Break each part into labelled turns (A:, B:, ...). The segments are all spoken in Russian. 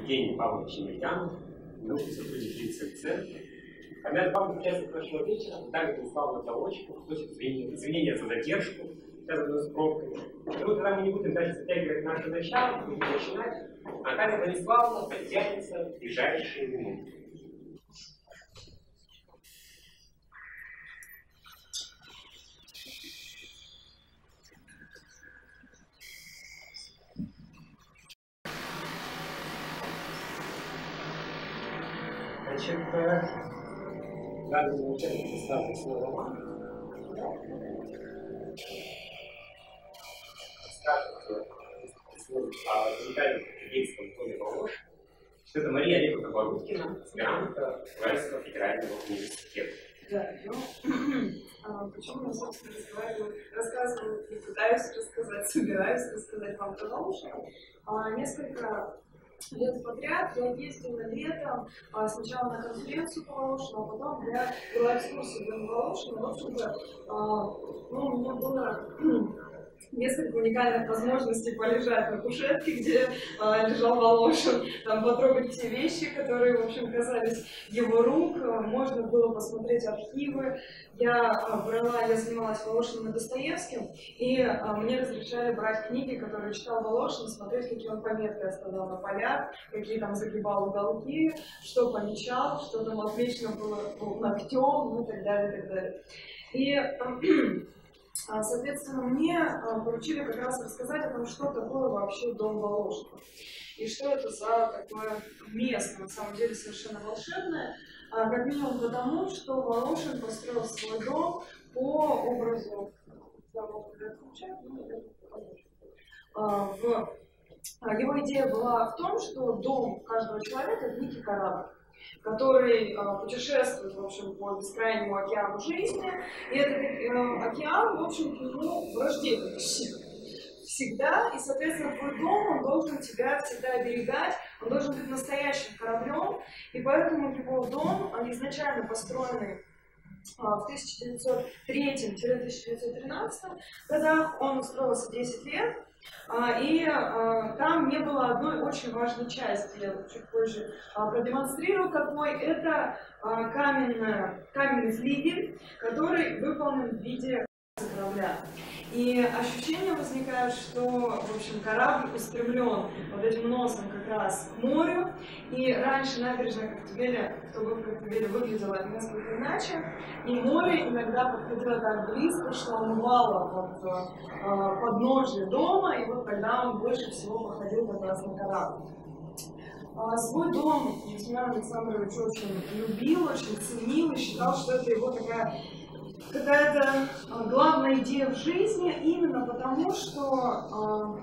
A: Евгений Павлович Емельянов, научный сотрудник лицензии. Когда главный участник нашего вечера, Виталий Станиславович Заводчиков, просит извинения за задержку, связанную с пробками. Но когда мы не будем дальше затягивать наше начало, мы будем начинать, а Таня Станиславовна подтянется в ближайшие минуты. Значит, данный участник представлен снова. Расскажет о уникальном еврейском доме Волошина. Это Мария Олеговна Бородкина, аспирантка Уральского федерального университета.
B: Да, ну, почему я, собственно, рассказываю и пытаюсь рассказать, собираюсь рассказать вам про Волошина. Несколько лет подряд я ездила летом сначала на конференцию по Волошину, а потом я была экскурсией в Волошина. В общем-то, у меня было несколько уникальных возможностей полежать на кушетке, где лежал Волошин, там потрогать все вещи, которые, в общем, касались его рук. Можно было посмотреть архивы. Я занималась Волошиным и Достоевским, и мне разрешали брать книги, которые читал Волошин, смотреть, какие он пометки оставлял на полях, какие там загибал уголки, что помечал, что там отмечено было ногтем, ну и так далее, и так далее. И соответственно, мне поручили как раз рассказать о том, что такое вообще дом Волошина. И что это за такое место, на самом деле, совершенно волшебное. Как минимум потому, что Волошин построил свой дом по образу... Его идея была в том, что дом каждого человека — это некий корабль, который путешествует, в общем, по бескрайнему океану жизни, и этот океан, в общем, к нему враждебен всегда, и, соответственно, твой дом, он должен тебя всегда оберегать, он должен быть настоящим кораблем, и поэтому его дом, изначально построенный в 1903-1913 годах, он строился 10 лет, и там не было одной очень важной части, я чуть позже продемонстрирую какой. Это каменный флигель, который выполнен в виде корабля. И ощущение возникает, что, в общем, корабль устремлен вот этим носом как раз к морю. И раньше набережная Коктебеля, кто был в Коктебеле, выглядела несколько иначе. И море иногда подходило так близко, что омывало подножие дома, и вот тогда он больше всего походил как раз на корабль. Свой дом Семен Александрович очень любил, очень ценил и считал, что это его какая-то главная идея в жизни, именно потому, что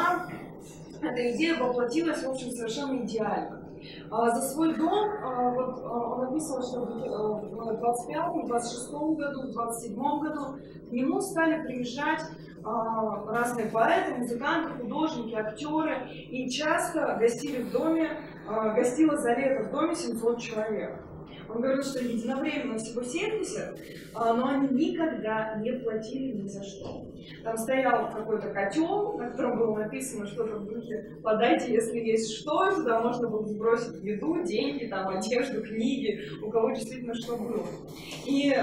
B: эта идея воплотилась, в общем, совершенно идеально. За свой дом, он описывал, что в 25-м, 26-м году, в 27-м году к нему стали приезжать разные поэты, музыканты, художники, актеры, и часто гостили в доме, гостило за лето в доме 700 человек. Он говорил, что единовременно всего 70, но они никогда не платили ни за что. Там стоял какой-то котел, на котором было написано что-то в духе «подайте, если есть что», туда можно было сбросить еду, деньги, там, одежду, книги, у кого действительно что было. И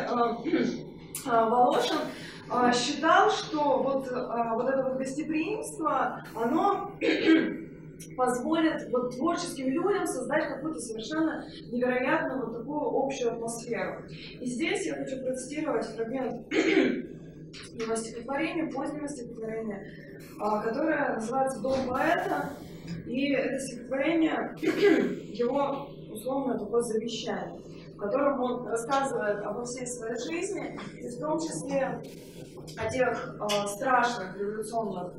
B: Волошин считал, что вот это вот гостеприимство, оно позволит творческим людям создать какую-то совершенно невероятную вот такую общую атмосферу. И здесь я хочу процитировать фрагмент его стихотворения, позднего стихотворения, которое называется «Дом поэта». И это стихотворение, его условно такое завещание, в котором он рассказывает обо всей своей жизни, и в том числе о тех страшных революционных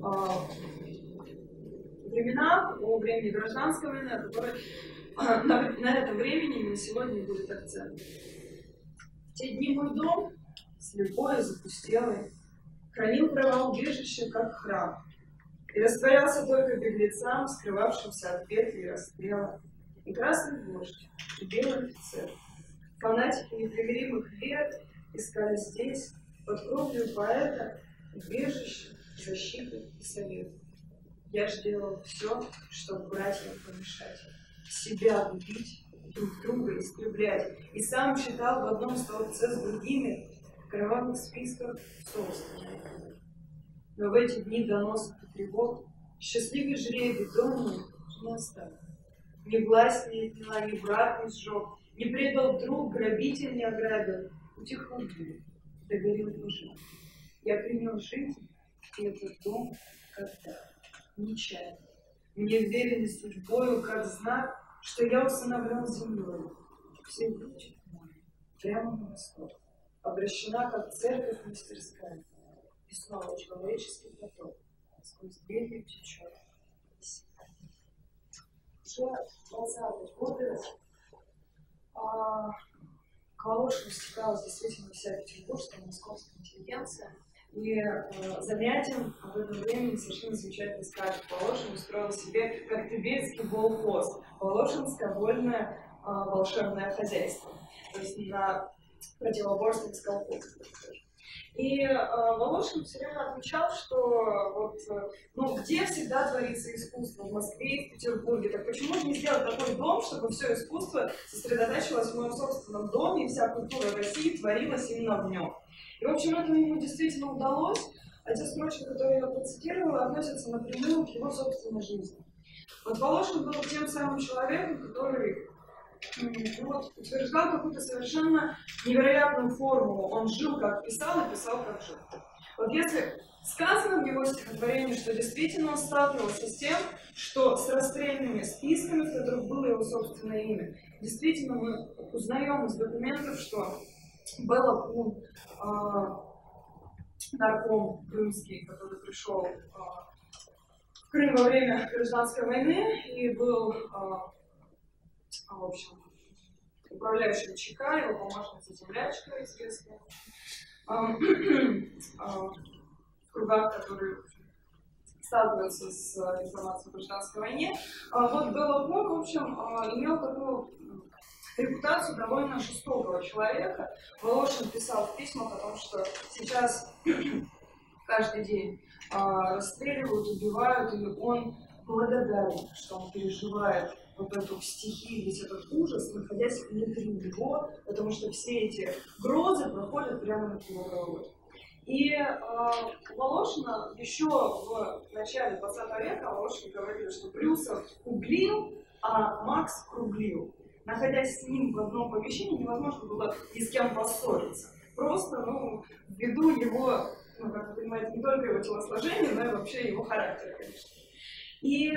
B: временах, о времени гражданской войны, о которой на этом времени и на сегодня будет акцент. В те дни мой дом, слепой и запустелый, хранил права убежища, как храм, и растворялся только беглецам, скрывавшимся от петли и расстрела, и красный вождь, и белый офицер. Фанатики непримиримых лет искали здесь, под кровлей поэта, убежище, защиты и совет. Я же делал все, чтобы братьям помешать, себя губить, друг друга истреблять. И сам читал в одном столбце с другими в кровавых списках собственных. Но в эти дни доносов и тревог счастливый жребий дома не оставил. Ни власть не отняла, ни брат не сжег, не предал друг, грабитель не ограбил. Утихал дверь, догорел пожар. Я принял жизнь, и этот дом когда нечаянно. Мне верили судьбою, как знак, что я усыновлен землей. Все люди мои, прямо на восток, обращена, как церковь мастерская. И снова человеческий поток сквозь дверь течет. Уже 20-е годы к Волошину стекалась действительно вся петербургская, московская интеллигенция. И Замятин в это время совершенно замечательно скажет: Волошин устроил себе как тибетский волхоз, Волошинское вольное волшебное хозяйство, то есть на противоборстве с колхозом. И Волошин все время отмечал, что вот, где всегда творится искусство, в Москве и в Петербурге, так почему же не сделать такой дом, чтобы все искусство сосредотачивалось в моем собственном доме, и вся культура России творилась именно в нем. И, в общем, это ему действительно удалось, а те строчки, которые я процитировала, относятся напрямую к его собственной жизни. Вот Волошин был тем самым человеком, который утверждал какую-то совершенно невероятную формулу. Он жил как писал и писал как жил. Вот если сказано в его стихотворении, что действительно он сталкивался с тем, что с расстрельными списками, в которых было его собственное имя, действительно мы узнаем из документов, что Белла Кун, нарком крымский, который пришел в Крым во время гражданской войны и был в общем, управляющим ЧК, его помощница землячка известная, в кругах, которые сталкиваются с информацией о гражданской войне. Вот Белла Кун, в общем, имел такую репутацию довольно жестокого человека. Волошин писал в письмах о том, что сейчас каждый день расстреливают, убивают, и он благодарен, что он переживает вот эту стихию, весь этот ужас, находясь внутри него, потому что все эти грозы проходят прямо над его головой. И Волошина еще в начале 20 века Волошин говорил, что Брюсов углил, а Макс круглил. Находясь с ним в одном помещении, невозможно было ни с кем поссориться. Просто, ввиду его, как вы понимаете, не только его телосложения, но и вообще его характера, конечно. И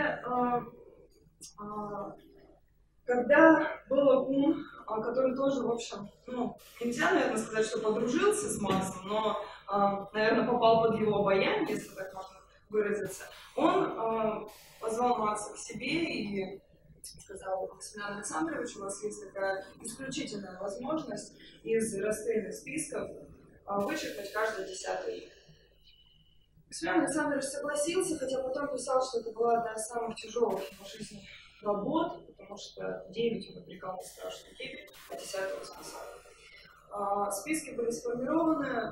B: когда Белла Кун, который тоже, в общем, нельзя, наверное, сказать, что подружился с Максом, но, наверное, попал под его обаяние, если так можно выразиться, он позвал Макса к себе и сказал: Максимилиан Александрович, у вас есть такая исключительная возможность из расстрельных списков вычеркнуть каждое 10-е имя. Максимилиан Александрович согласился, хотя потом писал, что это была одна из самых тяжелых в его жизни работ, потому что 9 он обрекал на страшную гибель, а 10-го спасал. Списки были сформированы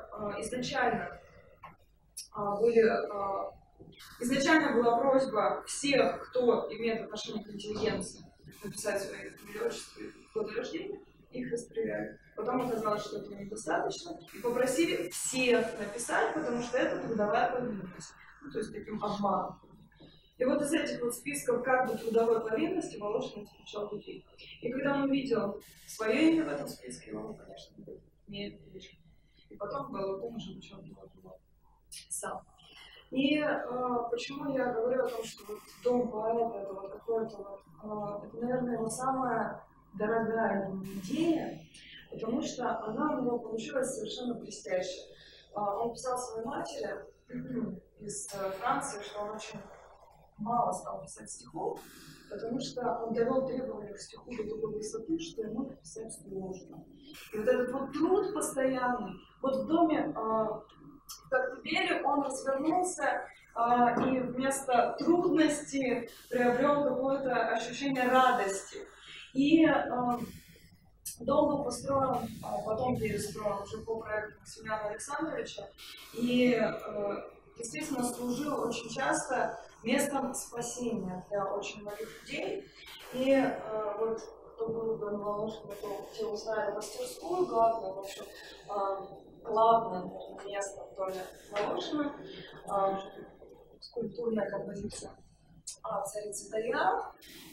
B: изначально была просьба всех, кто имеет отношение к интеллигенции, написать свои отчества и годы рождения, их расстреляли. Потом оказалось, что этого недостаточно, и попросили всех написать, потому что это трудовая повинность, то есть таким обманом. И вот из этих вот списков как бы трудовой повинности Волошин исключал людей. И когда он увидел свое имя в этом списке, он, конечно, не вышел. И потом Белла Кун уже начал делать его сам. И почему я говорю о том, что вот дом поэта, это вот какое-то вот, это, наверное, его самая дорогая идея, потому что она у него получилась совершенно блестящая. Он писал своей матери из Франции, что он очень мало стал писать стихов, потому что он довел требования к стиху до такой высоты, что ему писать сложно. И вот этот вот труд постоянный, вот в доме в Коктебеле он развернулся и вместо трудности приобрел какое-то ощущение радости. И дом был построен, потом перестроен уже по проекту Максимилиана Александровича, и действительно служил очень часто местом спасения для очень многих людей. И вот кто был бы на Волошине, то те узнали мастерскую, главное, в общем, главное место в доме Волошина, скульптурная композиция царицы Даяна,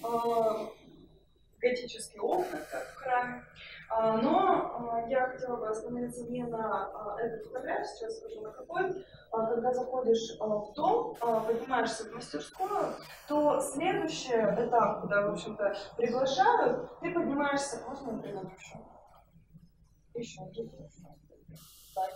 B: готические окна, как в храме. Но я хотела бы остановиться не на этой фотографии, сейчас скажу на какой. Когда заходишь в дом, поднимаешься в мастерскую, то следующий этап, куда, в общем-то, приглашают, ты поднимаешься, можно, например, еще. Так.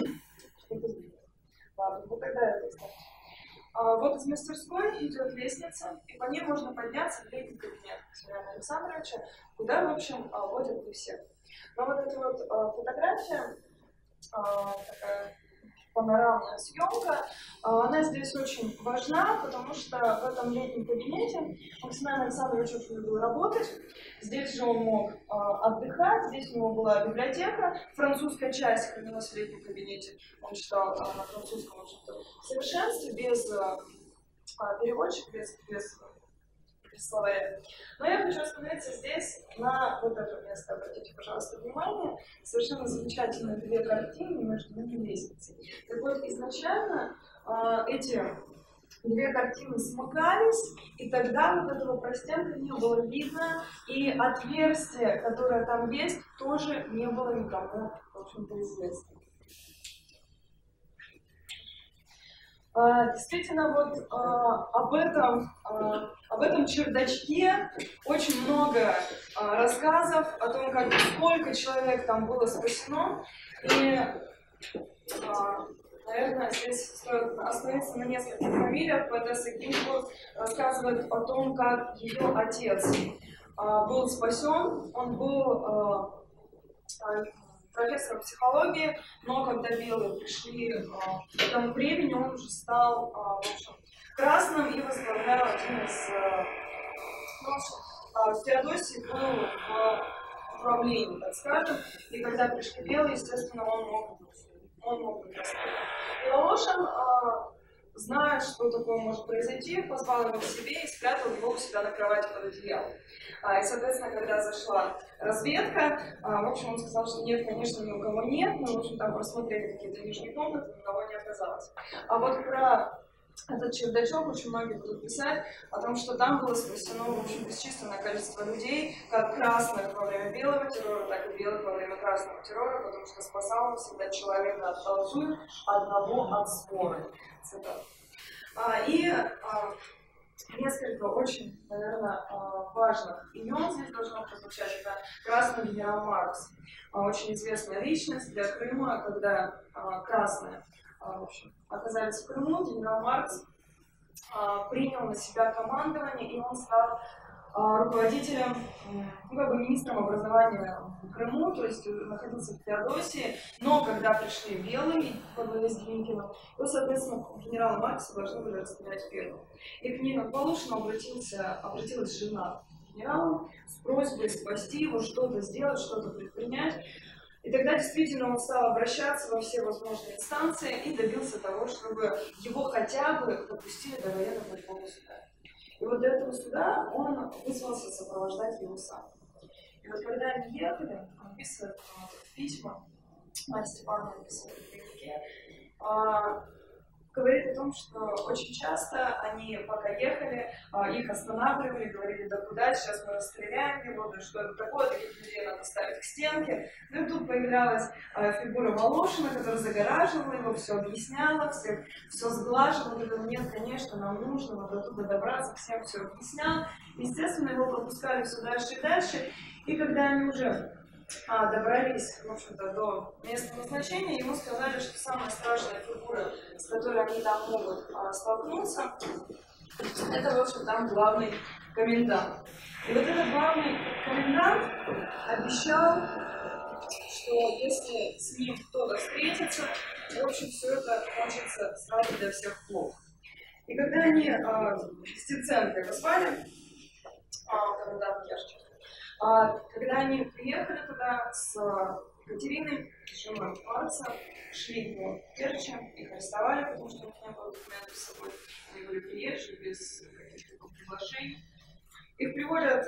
B: Ладно, вот тогда это оставим. Вот из мастерской идет лестница, и по ней можно подняться в летний кабинет Ксениана Александровича, куда, в общем, водят не всех. Но вот эта вот фотография, такая панорамная съемка, она здесь очень важна, потому что в этом летнем кабинете Максимилиан Александрович очень любил работать. Здесь же он мог отдыхать, здесь у него была библиотека, французская часть хранилась в летнем кабинете. Он читал на французском в совершенстве, без переводчика, без словаря. Но я хочу остановиться здесь на вот это место. Обратите, пожалуйста, внимание. Совершенно замечательные две картины, между ними лестницы. Так вот, изначально эти две картины смыкались, и тогда вот этого простенка не было видно, и отверстие, которое там есть, тоже не было никому, в общем-то, известно. Действительно, вот об этом чердачке очень много рассказов о том, как сколько человек там было спасено. И, наверное, здесь стоит остановиться на нескольких фамилиях. Поэтесса Гинзбург рассказывает о том, как ее отец был спасен. Он был профессором психологии, но когда белые пришли к тому времени, он уже стал в общем, красным и возглавлял один из... в Феодосии был в управлении, так скажем, и когда пришли белые, естественно, он мог быть красным. И Волошин, зная, что такое может произойти, позвал его к себе и спрятал его у себя на кровати под одеялом. И, соответственно, когда зашла разведка, в общем, он сказал, что нет, конечно, ни у кого нет, но, в общем, там просмотрели какие-то нижние комнаты, никого не оказалось. А вот про этот чердачок очень многие будут писать о том, что там было спасено, в общем, бесчисленное количество людей, как красных во время белого террора, так и белых во время красного террора, потому что спасал он всегда человека от толпы, одного от своры. И несколько очень, наверное, важных имен здесь должно прозвучать. Это красный генерал Маркс, очень известная личность для Крыма, когда красные в общем, оказались в Крыму, генерал Маркс принял на себя командование, и он стал руководителем, как бы министром образования в Крыму, то есть находился в Феодосии, но когда пришли белые во главе с Деникиным, то, соответственно, генерала Маркса должны были расстрелять первым. И к ним Волошину обратилась жена генерала с просьбой спасти его, что-то сделать, что-то предпринять. И тогда действительно он стал обращаться во все возможные инстанции и добился того, чтобы его хотя бы допустили до военно-полевого суда. И вот до этого суда он вызвался сопровождать его сам. И вот когда они ехали, он описывает письма, мать Степановна описывает в дневнике, говорит о том, что очень часто они, пока ехали, их останавливали, говорили, да куда, сейчас мы расстреляем его, да что это такое, таких людей надо ставить к стенке. Ну и тут появлялась фигура Волошина, которая загораживала его, все объясняла, все сглаживала, говорила, нет, конечно, нам нужно вот оттуда добраться, всем все объяснял. Естественно, его пропускали все дальше и дальше, и когда они уже добрались, в общем-то, до места назначения, ему сказали, что самая страшная фигура, с которой они там могут столкнуться, это, в общем, там главный комендант. И вот этот главный комендант обещал, что если с ним кто-то встретится, в общем, все это кончится сразу для всех плохо. И когда они с Стеценко его звали, комендант Яшчев, когда они приехали туда с Екатерины, женой Маркса, шли по Керчи, их арестовали, потому что у них не было документов с собой, они были приезжие, без каких-то приглашений. Их приводят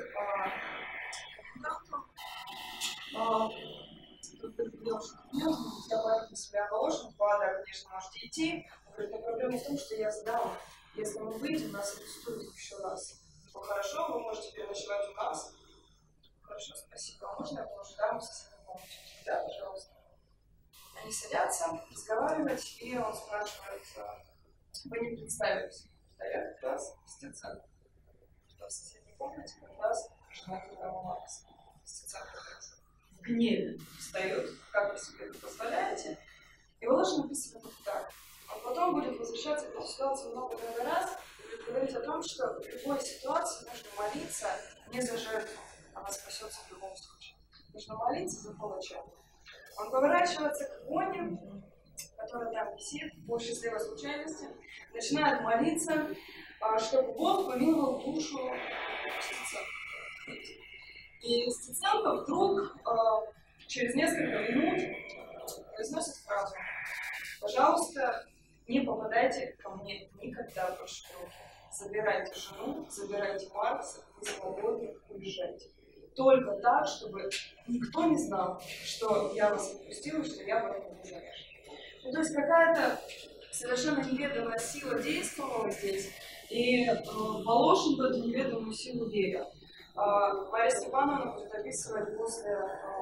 B: я боюсь на себя Волошин, да, конечно, можете идти. Он говорит, но проблема в том, что я сдам. Если мы выйдем, нас арестуют еще раз. Ну, хорошо, вы можете переночевать у нас. Хорошо, спасибо. А можно я положу даму со своей помощью? Да, пожалуйста. Они садятся разговаривать, и он спрашивает, вы не представились? Стоят как раз Стеценко. Что в соседней комнате как раз жена Карла Маркса. Стеценко в гневе встает, как вы себе это позволяете. И Волошин написано вот так. Он потом будет возвращаться к этой ситуации много раз и будет говорить о том, что в любой ситуации нужно молиться не за жертву, она спасется в любом случае. Нужно молиться за палача. Он поворачивается к Боне, которая там висит, по счастливой случайности, начинает молиться, чтобы Бог помиловал душу Стеценко. И Стеценко вдруг через несколько минут произносит фразу: пожалуйста, не попадайте ко мне никогда больше в руки. Забирайте жену, забирайте Маркса и свободно уезжайте. Только так, чтобы никто не знал, что я вас отпустила, что я в этом не замешана. Ну, то есть какая-то совершенно неведомая сила действовала здесь, и Волошин в эту неведомую силу верил. Мария Степановна будет описывать после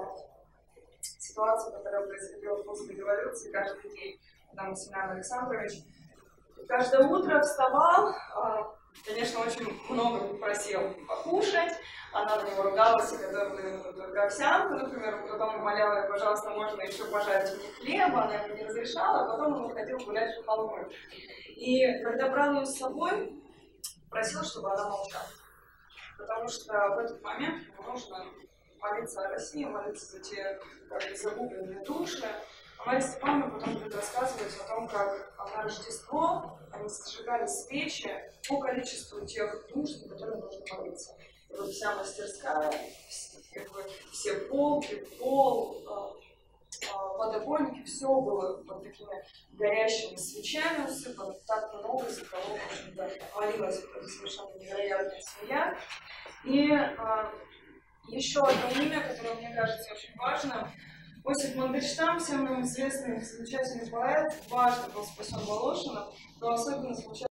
B: ситуации, которая происходила после революции, каждый день. Там Семен Александрович каждое утро вставал, конечно, очень много просил покушать, она на него ругалась и готовила ему только овсянку, например, потом умоляла ее, пожалуйста, можно еще пожарить мне хлеба, она ему не разрешала, а потом он уходил гулять в холмы. И когда брал ее с собой, просил, чтобы она молчала. Потому что в этот момент ему нужно молиться о России, молиться за те загубленные души. А Мария Степановна потом будет рассказывать о том, как на Рождество они сжигали свечи по количеству тех душ, за которые нужно молиться. И вот вся мастерская, все полки, пол, подоконники, все было вот такими горящими свечами усыпано, так много, за кого, в общем-то, молилась это совершенно невероятная семья. И еще одно имя, которое мне кажется очень важным. Осип Мандельштам, всем нам известный замечательный поэт, дважды был спасен Волошиным, но особенно случайно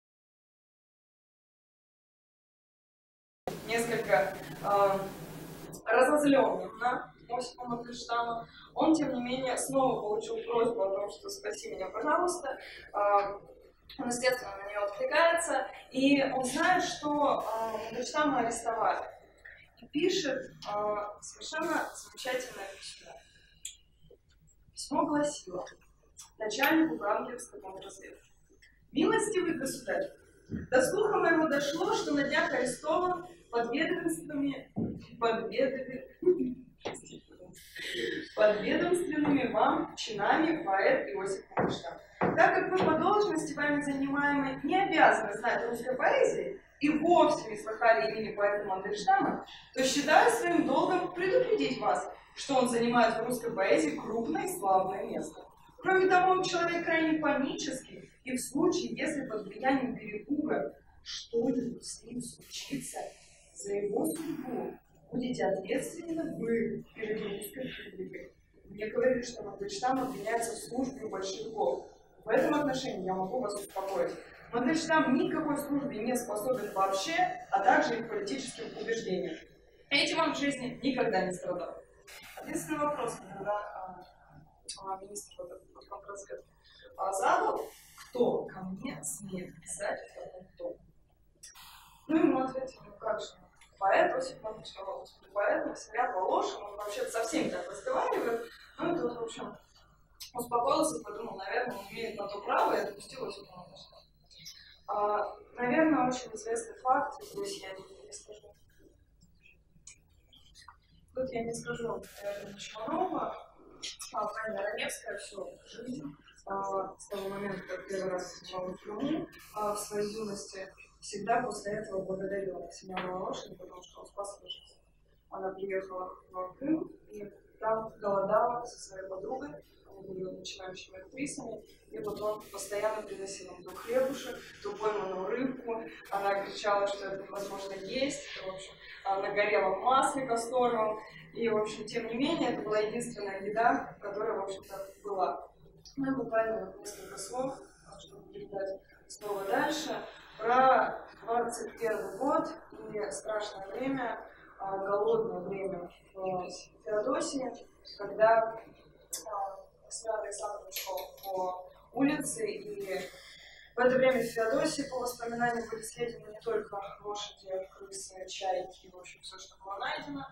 B: несколько разозленным на Осипа Мандельштама. Он, тем не менее, снова получил просьбу о том, что «спаси меня, пожалуйста». Он, естественно, на нее откликается, и он знает, что Мандельштама арестовали. И пишет совершенно замечательное письмо. Письмо гласило: начальнику Врангелевской контрразведки. «Милостивый государь, до слуха моего дошло, что на днях арестован подведомственными вам чинами поэт Иосиф Мандельштам. Так как вы по должности вами занимаемой не обязаны знать русской поэзии и вовсе не слыхали имени поэта Мандельштама, то считаю своим долгом предупредить вас, что он занимает в русской поэзии крупное и славное место. Кроме того, он человек крайне панический, и в случае, если под влиянием перепуга что-нибудь с ним случится, за его судьбу будете ответственны вы перед русской публикой. Мне говорили, что Мандельштам обвиняется в службе у большевиков. В этом отношении я могу вас успокоить. Мандельштам ни к какой службе не способен вообще, а также и к политическим убеждениям. Этим он в жизни никогда не страдал». Ответственный вопрос, когда министр контрразведки задал, кто ко мне смеет писать в таком тоне. Ну, ему ответили, ну как же, поэт Осип Мандельштам, поэт Максимилиан Волошин, он вообще со всеми так разговаривает. Ну, и тут, в общем, успокоился и подумал, наверное, он имеет на то право, и отпустил Осипа Мандельштама. Наверное, очень известный факт, здесь я не скажу. Тут я не скажу, ничего нового. Фаина Раневская всю жизнь, с того момента, как первый раз попала в Крыму, в своей юности, всегда после этого благодарила Максимилиана Волошина, потому что он спас ее жизнь. Она приехала в Крым, и там голодала со своей подругой, они были начинающими актрисами, и вот он постоянно приносил им то хлебушек, то пойманную рыбку, она кричала, что это невозможно есть, в общем, она горела в масле касторовом, и, в общем, тем не менее, это была единственная еда, которая, в общем-то, была. Ну и буквально вот несколько слов, чтобы передать слово дальше, про 21 год и страшное время, голодное время в Феодосии, когда Семен Александрович шел по улице, и в это время в Феодосии, по воспоминаниям, были съедены не только лошади, крысы, чайки, в общем, все, что было найдено,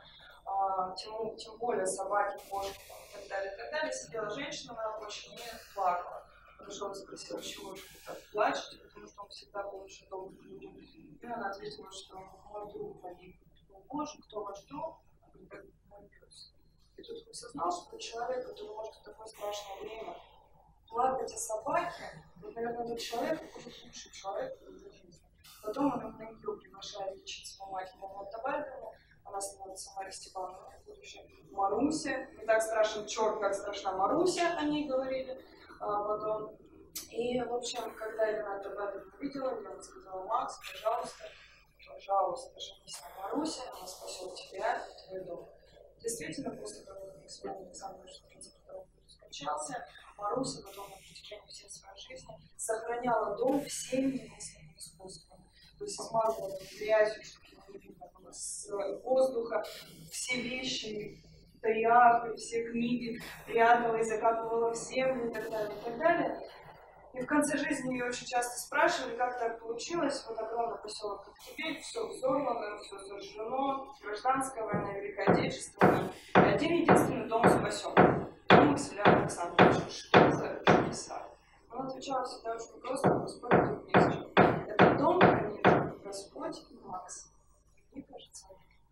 B: тем более собаки, кошки и так далее. Сидела женщина на обочине и плакала. Подошел и спросил, чего вы так плачете, потому что он всегда был очень добрым людям. И она ответила, что мой друг погиб. Боже, кто ваш друг? Он говорит, мой пес. И тут осознал, что человек, который может в такое страшное время плакать о собаке, вот, наверное, этот человек может лучший человек в этой жизни. Потом он на нее приглашает лечиться по мать Табальдову. Она становится Марьей Степановной, будущая Маруся. Не так страшен черт, как страшна Маруся, о ней говорили потом. И, в общем, когда Елена Табальдовна увидела, я сказала: Макс, пожалуйста, женись на Марусе, она спасет тебя и твой дом. Действительно, после того, как Семен Александрович, в принципе, скончался, Маруся потом на протяжении всей своей жизни сохраняла дом всеми немыслимыми способами. То есть смазывала грязью, чтобы его не видно было с воздуха, все вещи, таяпы, все книги прятала и закапывала в землю и так далее, и так далее. И в конце жизни ее очень часто спрашивали, как так получилось. Вот огромный поселок Коктебель, все взорвано, все сожжено, гражданская война, Великая Отечественная. И один единственный дом спасен. Дом Семена Александровича. Что за чудеса? Он отвечал всегда очень просто: Господь тут не с чем. Этот дом хранит Господь и Макс. Мне кажется,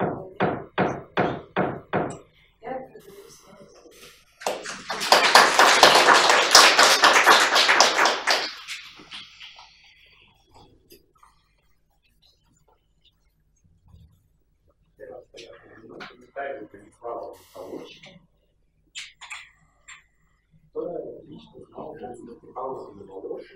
B: я передаю слово.
A: Ставили Станислава Михайловича, которая лично знала Михайловича Михайловича.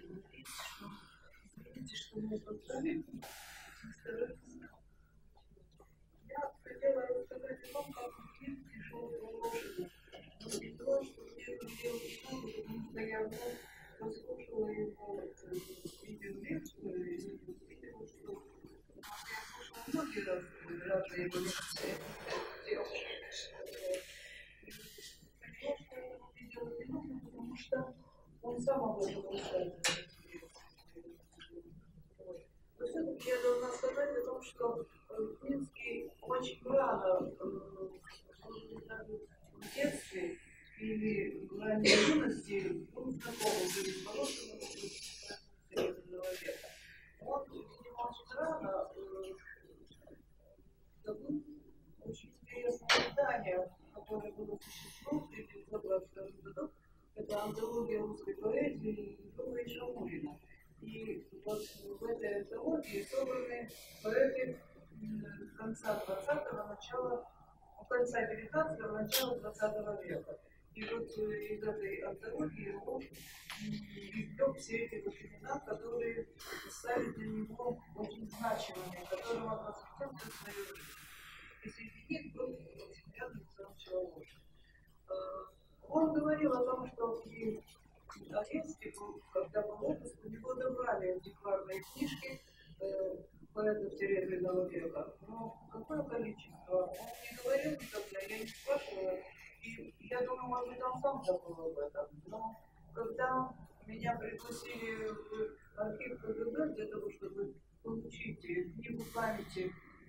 C: Я хотела рассказать о том, как мир пришел в лошади. Но и то, что мне хотелось уснуть, потому что я вновь послушала его видеолекцию и увидела, что я слушала многие разные его лекции. Потому что он сам об этом рассказывает. Но все-таки я должна сказать о том, что Минский очень рано, может быть, даже в детстве или в ранней юности, был знаком уже с Волошиным Серебряного века. Он, видимо, очень рано добыл очень интересное издание, которое было существовало в 1922 году. Это антология русской поэзии Егора Ильича Мурина. И вот в этой антологии собраны поэты конца 20-го, начала 19-го, начала 20 века. И вот из этой антологии он извлек все эти вот имена, которые стали для него очень значимыми, которым он посвятил всю свою жизнь. И среди них был Семен Александрович Волошин. Он говорил о том, что при Одессе, когда был отпуск, у него добрали антикварные книжки поэтов Серебряного века. Но какое количество? Он не говорил никогда, я не спрашивала. И я думаю, может быть, он сам забыл об этом. Но когда меня пригласили в архив КГБ для того, чтобы получить книгу памяти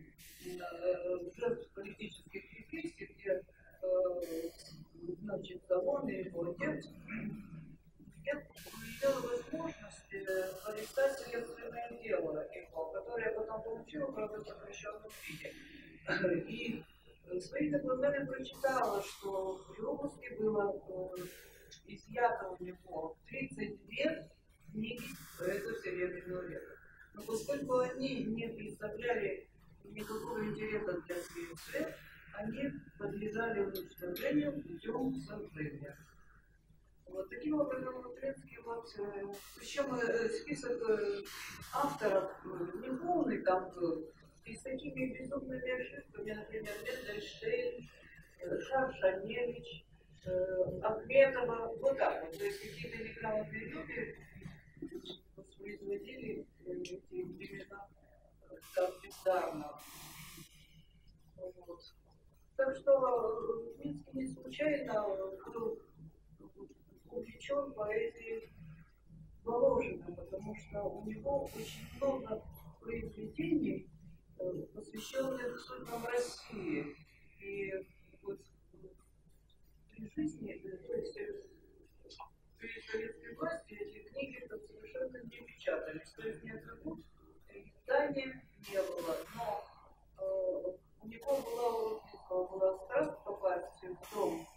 C: жертв политических репрессий, где значит, он и его отец, я имела возможность полистать следственное дело его, которое я потом получила, правда, в запрещенном виде. И своими глазами прочитала, что при обыске было изъято у него 32 книги поэтов Серебряного века. Но поскольку они не представляли никакого интереса для следствия, они подлежали уничтожению путем сожжения. Вот таким образом, Лутренский, причем список авторов не полный там был, и с такими безумными ошибками, например, Мендельштейн, Шаршаневич, Ахметова, вот так вот. То есть какие-то неграмотные люди воспроизводили эти имена как бездарно. Вот. Так что Минский не случайно был увлечен поэзией Воложина, потому что у него очень много произведений, посвященных судьбам России. И вот при жизни, то есть при советской власти эти книги там совершенно не печатались, то есть ни одного издания не было. Но у него была страсть попасть в дом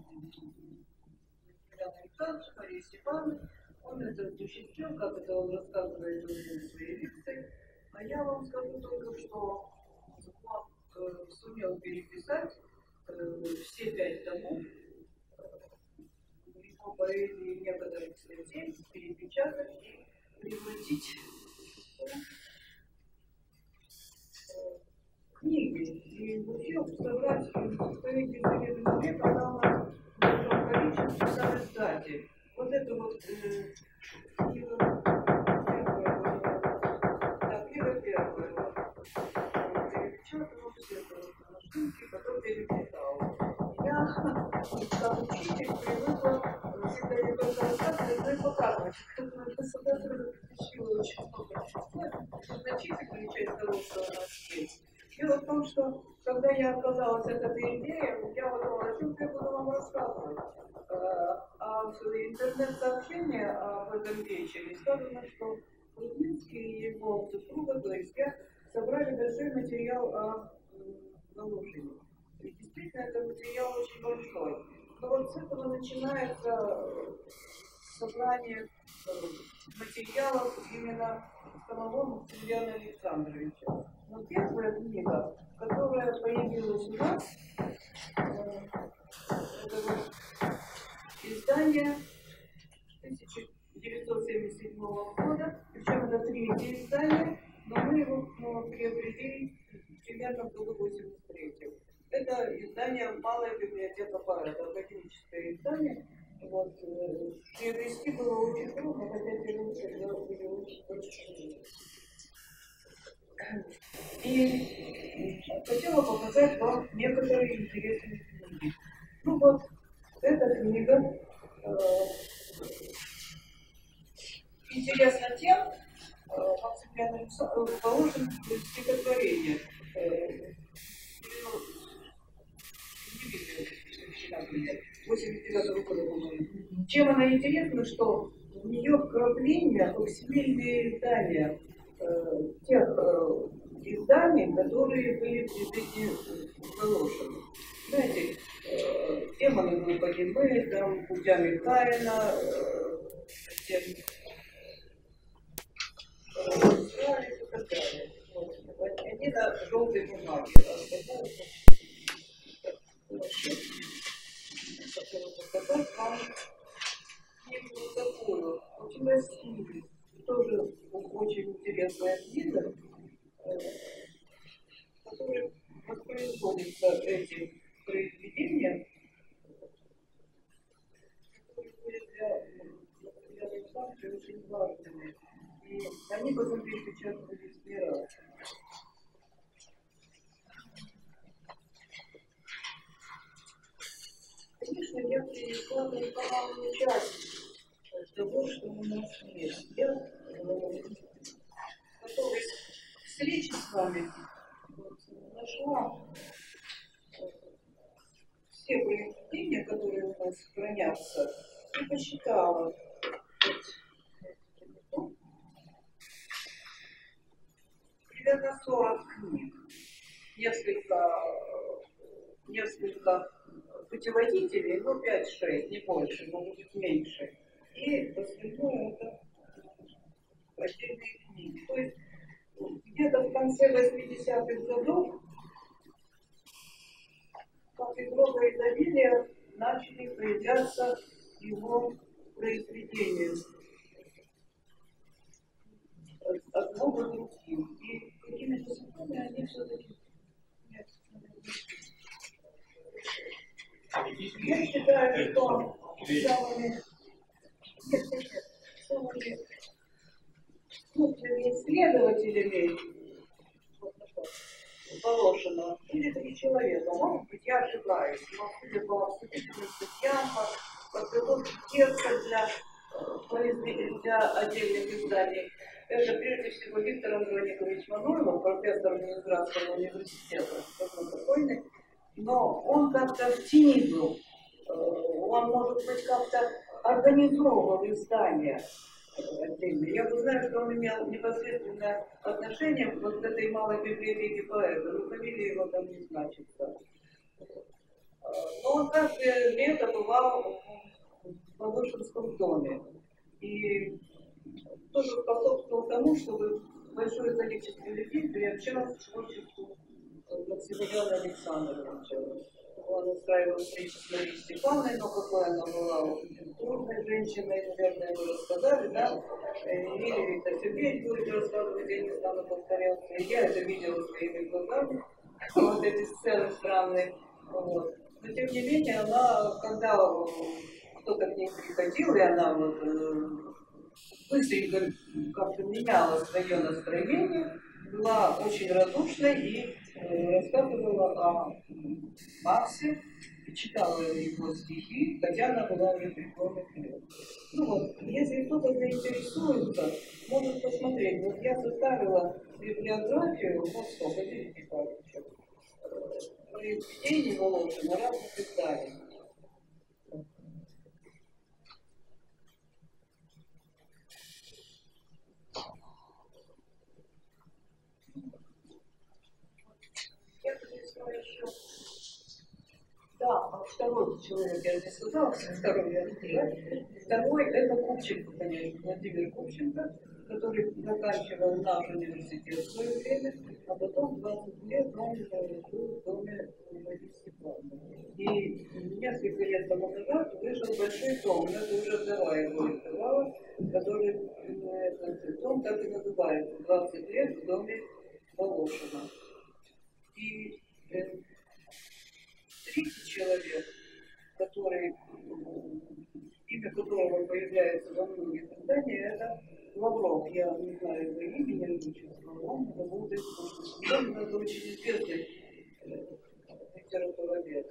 C: Ивана Александровича, Марии Степановны. Он это осуществил, как это он рассказывает в своей лекции. А я вам скажу только, что он сумел переписать все 5 томов его поэзии некоторых статей, перепечатать и превратить в книги. И вообще собрать поэзию Серебряного века, она у нас в большом количестве на издате. Вот это вот книга первая, перепечатала все это на машинке, потом переписала. Я, как учитель, привыкла всегда не только рассказывать, но и показывать. Это всегда разоблачило очень много. Значительная часть того, что у нас есть. Дело в том, что когда я отказалась от этой идеи, я подумала, о чем я буду вам рассказывать. А в интернет-сообщении об этом вечере сказано, что Лубинский и его супруга, то есть я, собрали большой материал о Воложине. И действительно, это материал очень большой. Но вот с этого начинается собрание материалов именно самого Максимилиана Александровича. Но первая книга, которая появилась у нас, это вот издание 1977 года, причем это 3-е издание, но мы его приобрели примерно в году 83-м. Это издание «Малая библиотека поэта», академическое издание. Вот, приобрести было очень трудно, хотя переводы были очень. И хотела показать вам некоторые интересные книги. Ну вот, эта книга интересна тем, Максимилиан Александрович положен стихотворение. Не 89 года, по-моему. Чем она интересна, что в нее вкрапления факсимильные издания тех изданий, которые были заложены. Знаете, демоны глубокие, там путями Каина, и так далее. Вот. Они на желтой бумаге. Хотела показать вам книгу такую, очень красивую, тоже очень интересная книга, в которой воспроизводятся эти произведения, которые были для Александра очень важными. И они потом перепечатывались не раз. Конечно, я перешла на экономную часть того, что у нас есть. Я готовясь к встрече с вами, нашла все произведения, которые у нас хранятся, и посчитала. Примерно 40 книг, несколько путеводителей, ну 5-6, не больше, может быть меньше. И остальное это отдельные книги. То есть где-то в конце 80-х годов, как игрового изобилия начали появляться его произведения одно за другим. И какими-то судьбами они все-таки... Я считаю, что самыми крупными исследователями Волошина были 3 человека. Может быть, я ошибаюсь, но судя по вступительным статьям, по подготовке текста для отдельных изданий, это прежде всего Виктор Андроникович Мануйлов, профессор Ленинградского университета, давно покойный, но он как-то в тени был. Он, может быть, как-то организовывал издание отдельно. Я бы знаю, что он имел непосредственное отношение вот к этой малой библиотеке поэта, но фамилия его там не значится. Но он каждое лето бывал в Волошинском доме. И тоже способствовал тому, чтобы большое количество людей приобщалось к творчеству Максимилиана Александровича. Он устраивал встречи с Марией Степановной, но какой она была трудной женщиной, наверное, вы рассказали, да? Или Виктор Сергеевич будет рассказывать, я не стану повторяться. Я это видела своими глазами, вот эти сцены странные. Вот. Но тем не менее, она, когда кто-то к ней приходил, и она вот быстренько как-то меняла свое настроение, была очень радушной и рассказывала о Максе, читала его стихи, хотя она была уже преклонных лет. Ну вот, если кто-то заинтересуется, может посмотреть. Вот я составила библиографию, вот сколько, 10 карточек, произведений Волошина разных изданий. Еще. Да, второй человек, я не сказала, второй я не. Второй это Купченко, конечно, Владимир Купченко, который заканчивал наш университет в свое время, а потом 20 лет он жил в доме Марии Степановны. И несколько лет тому назад вышел большой том, но это уже вторая его издавала, который этот дом так и называется «20 лет в доме Волошина». И третий человек, имя которого появляется во многих изданиях, это Лавров. Я не знаю его имени, отчества, он работает он это очень известный литературовед.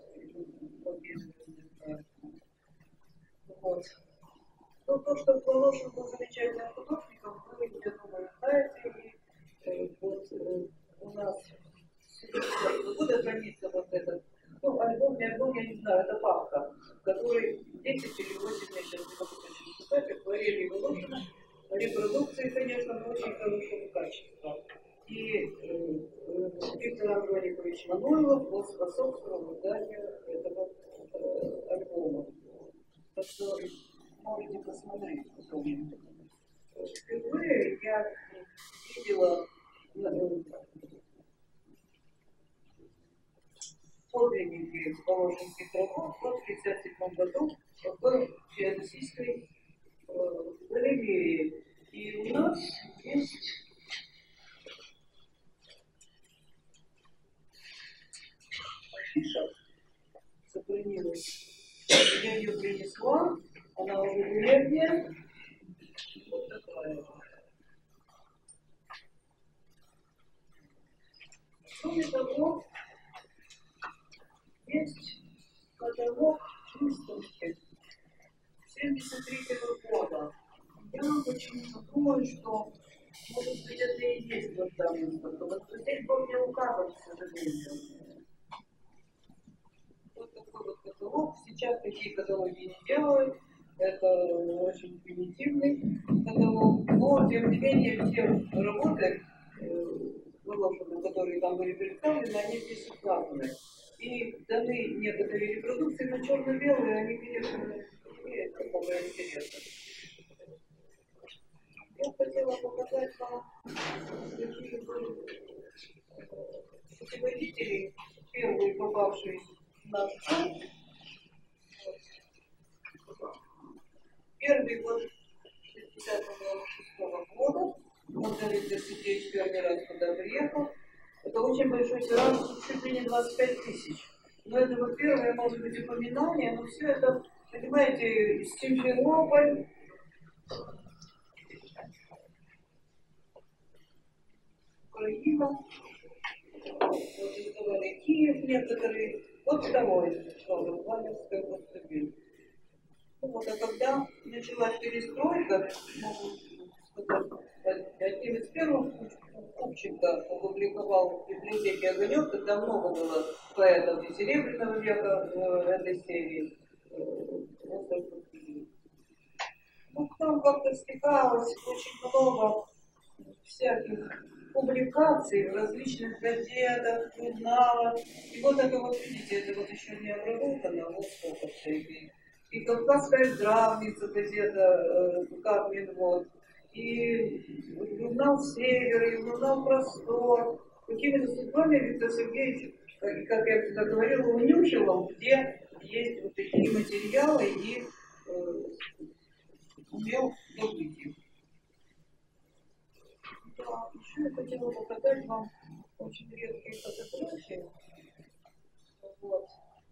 C: Вот. Но то, что Волошин был замечательным художником, вы, я думаю, знаете, и вот у нас будет храниться вот этот, ну, альбом, я не знаю, это папка, который 10 или 8, я сейчас не могу точно сказать, акварели Волошина, репродукции, конечно, но очень хорошего качества. И Виктор Андроникович Мануйлов способствовал изданию этого альбома. Так что можете посмотреть потом. Впервые я видела подлинники волошинских работ в 1957 году в Феодосийской галерее. И у нас есть афиша, сохранилась. Я ее принесла, она уже древняя. Вот такая. Кроме того, есть каталог выставки 1973 года. Я почему-то думаю, что, может быть, это и есть вот та выставка. Вот здесь был не указан, к сожалению. Вот такой вот каталог. Сейчас такие каталоги не делают. Это очень примитивный каталог. Но, тем не менее, все работы, которые там были представлены, они здесь указаны. И даны некоторые репродукции, но черно-белые, они, конечно, не имеют такого интереса. Я хотела показать вам, какие были путеводители, первые попавшие наш дом. Первый год 1966 года, он Давид Арсентьевич первый раз туда приехал. Это очень большой тираж, чуть ли не 25 тысяч. Но это вот первое, может быть, упоминание, но все это, понимаете, Симферополь, Украина, вот издавали Киев некоторые, вот второй, Ваневская поступиль. Вот, а когда началась перестройка, могу сказать, одним из первых Купченко опубликовал в библиотеке «Огонек», тогда много было поэтов и Серебряного века в этой серии. Ну, там как-то стекалось очень много всяких публикаций в различных газетах, журналах. И вот это вот, видите, это вот еще не обработано, вот сколько всяких. И «Кавказская здравница», газета «Как Минвод», и журнал «Север», и журнал «Простор». Какими-то судьбами Виктор Сергеевич, как я всегда говорила, унюхивал, где есть вот такие материалы, и умел добыть их. Да, еще я хотела показать вам очень редкие фотографии. Вот.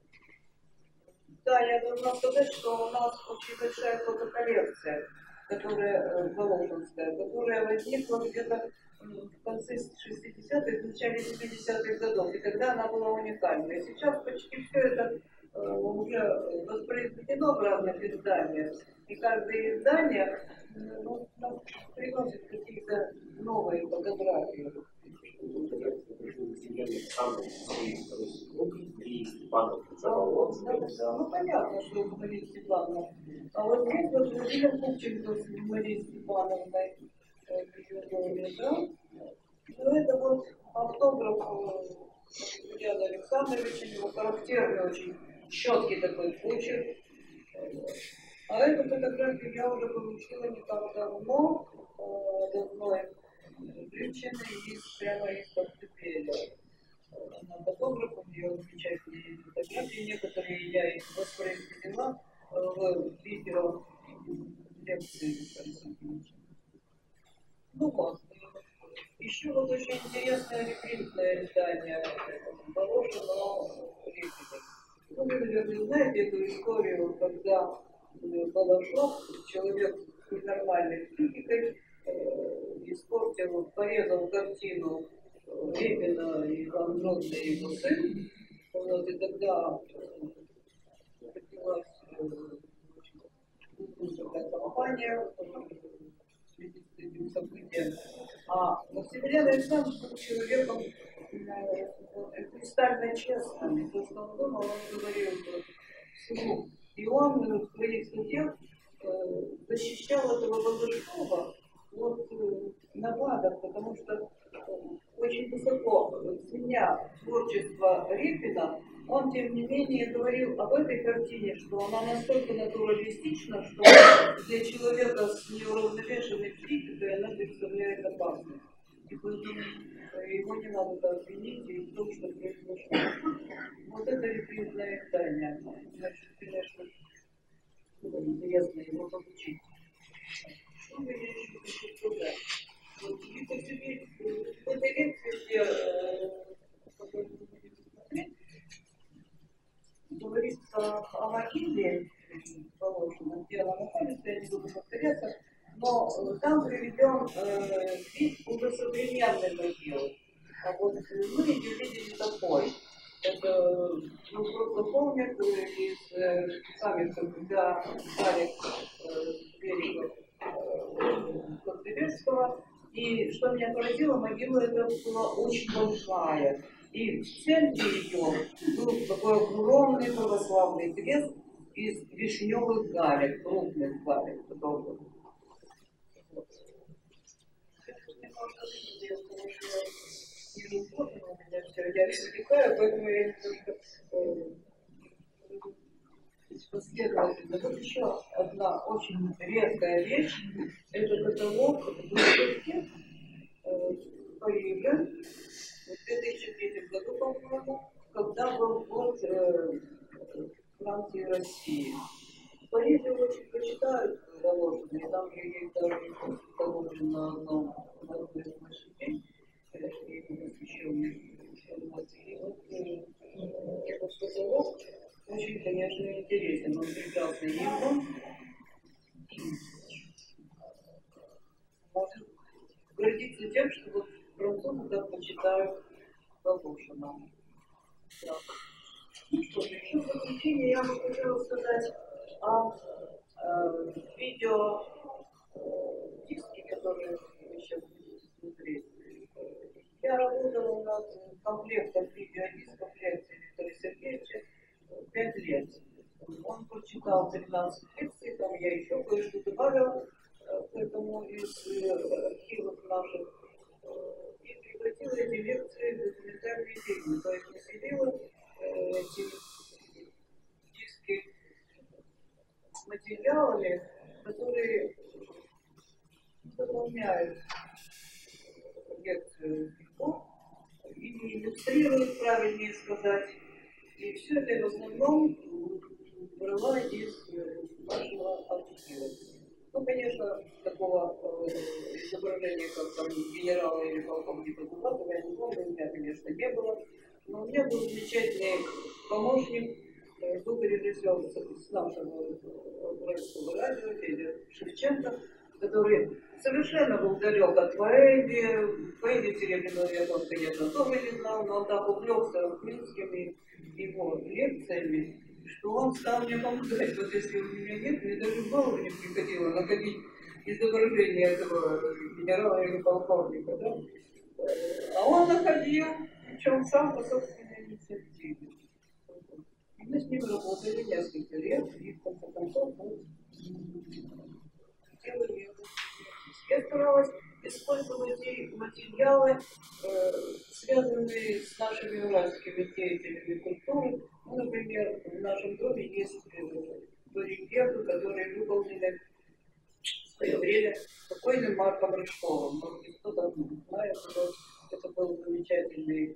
C: Да, я должна сказать, что у нас очень большая фотоколлекция, которая Воложенская, которая возникла где-то в конце 60-х, в начале 70-х годов, и тогда она была уникальна. И сейчас почти все это уже воспроизведено в разных изданиях, и каждое издание приносит какие-то новые фотографии. Да, ну понятно, что это Мария Степановна. А вот здесь вот Владимир Купченко с Марией Степановной. Ну это вот автограф Юлиана Александровича, его характерный, очень четкий такой почерк. А эту фотографию я уже получила не так давно от одной женщины прямо из Коктебеля. Она фотографом, ее замечательные фотографии, некоторые я их воспроизвела в видео лекции. Ну вот. Еще вот очень интересное репринтное издание Волошина Репина. Ну, вы, наверное, знаете эту историю, когда Балашов, человек с ненормальной психикой, испортил, порезал картину Репина и Иван Грозный и его сын. Вот, и тогда поднялась такая компания в связи с этим событием. А Максимилиан Александрович был человеком кристально честным. И то, что он думал, он говорил вслух. И он в своих статьях защищал этого Балашова от нападок, потому что очень высоко ценя творчество Репина, он, тем не менее, говорил об этой картине, что она настолько натуралистична, что для человека с неуравновешенной психикой она представляет опасность. И поэтому его не надо обвинить в том, что произошло. Вот это репринтное издание. Значит, конечно, интересно его получить. Что бы я еще хочу сказать? Вот, в этой лекции, которую вы будете смотреть, говорится о могиле Волошина, где она находится, я не буду повторяться, но там приведен вид уже современной могилы. А вот мы ее видели такой. Это, ну, просто помнят из самих, когда стали берега Коктебельского. И что меня поразило, могила эта была очень большая. И в центре ее был такой огромный православный крест из вишневых галек, крупных галек. Я развлекаю, поэтому я немножко последовательно. Вот еще одна очень редкая вещь. Это каталог выставки в Париже в 2003 году, по-моему, когда был год от Франции и России. Поэзию очень почитают Волошина, и там я ей даже положен на одной из площадей, и посвященный эмоции. И вот этот потолок очень, конечно, интересен, он прекрасный язык, может гордиться тем, что вот французы так почитают Волошина. Да. Ну что ж, еще в заключение я бы хотела сказать о видео диски, которые вы сейчас будете смотреть. Я работала над комплектом видеодисков лекций Виктора Сергеевича 5 лет. Он прочитал 13 лекций, там я еще кое-что добавила к этому из архивов наших. И превратила эти лекции в документальные фильмы. То есть населила эти диски материалами, которые дополняют лекцию легко и иллюстрируют, правильнее сказать. И все это в основном брала из нашего архива. Ну, конечно, такого изображения, как там генерала или полковника Курбатова, я не помню, у меня, конечно, не было. Но у меня был замечательный помощник, звукорежиссер с нашего украинского радио, Федя Шевченко, который совершенно был далек от поэзии. Поэзии Серебряного века он, конечно, тоже не знал, но он так увлекся Минскими его лекциями, что он стал мне помогать. Вот если у меня нет, мне даже в голову не приходило находить изображение этого генерала или полковника. Да? А он находил, причем сам по собственной инициативе. И мы с ним работали несколько лет, и в конце концов мы делали это. Я старалась использовать и материалы, связанные с нашими уральскими деятелями культуры. Ну, например, в нашем доме есть барельефы, которые выполнены в свое время покойным Марком Рыжковым. Может быть, кто-то знает, что это был замечательный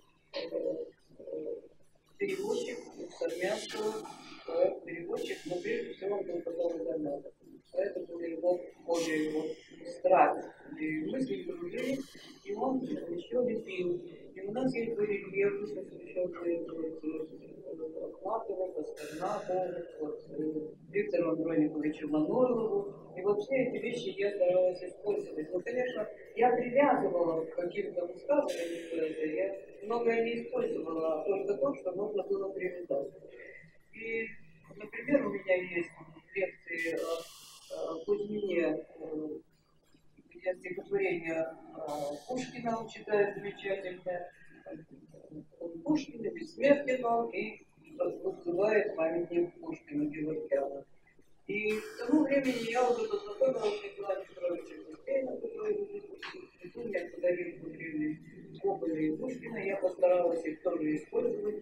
C: переводчик с армянского, переводчик, но прежде всего он был патологоанатом. Это была его более его страсть. И мы с ним дружили, и он еще лепил. И у нас есть барельефы, посвященные Ахматову, Пастернаку, Виктору Андрониковичу Мануйлову. И вот все эти вещи я старалась использовать. Но, конечно, я привязывала к каким-то высказываниям, я многое не использовала, а только то, что можно было привязать. И, например, у меня есть лекции о Кузьмине, где стихотворение Пушкина он читает замечательное. Пушкина, бессмертен он, и вызывает памятник Пушкину Геворгяна. И к тому времени я уже познакомилась с Николаем Петровичем Гусейном, который мне подарил древние Гоголя и Пушкина. Я постаралась их тоже использовать.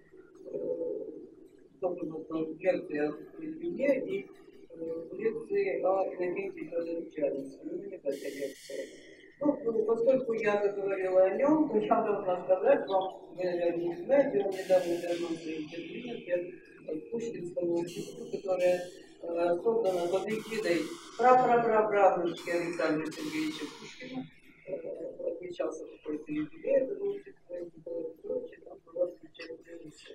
C: Тоже в лекции о Кузьмине и лекции о Иннокентии Федоровиче Алексеевиче. Ну, поскольку я заговорила о нем, то я должна сказать вам, вы, наверное, не знаете, он недавно вернулся из Берлина, в Пушкинскому участку, которое создано под эгидой прапрапраправнучки Александра Сергеевича Пушкина. Отмечался какой-то юбилей, это был там была замечательная миссия.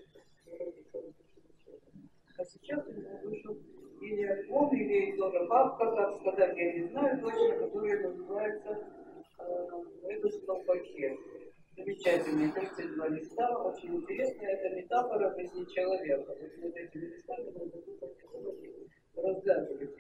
C: А сейчас у него вышел или альбом, или тоже папка, как сказать, я не знаю точно, который называется «Это столбаке». Замечательный, 32 листа, очень интересная, это метафора жизни человека. Вот эти листами надо разгадывать.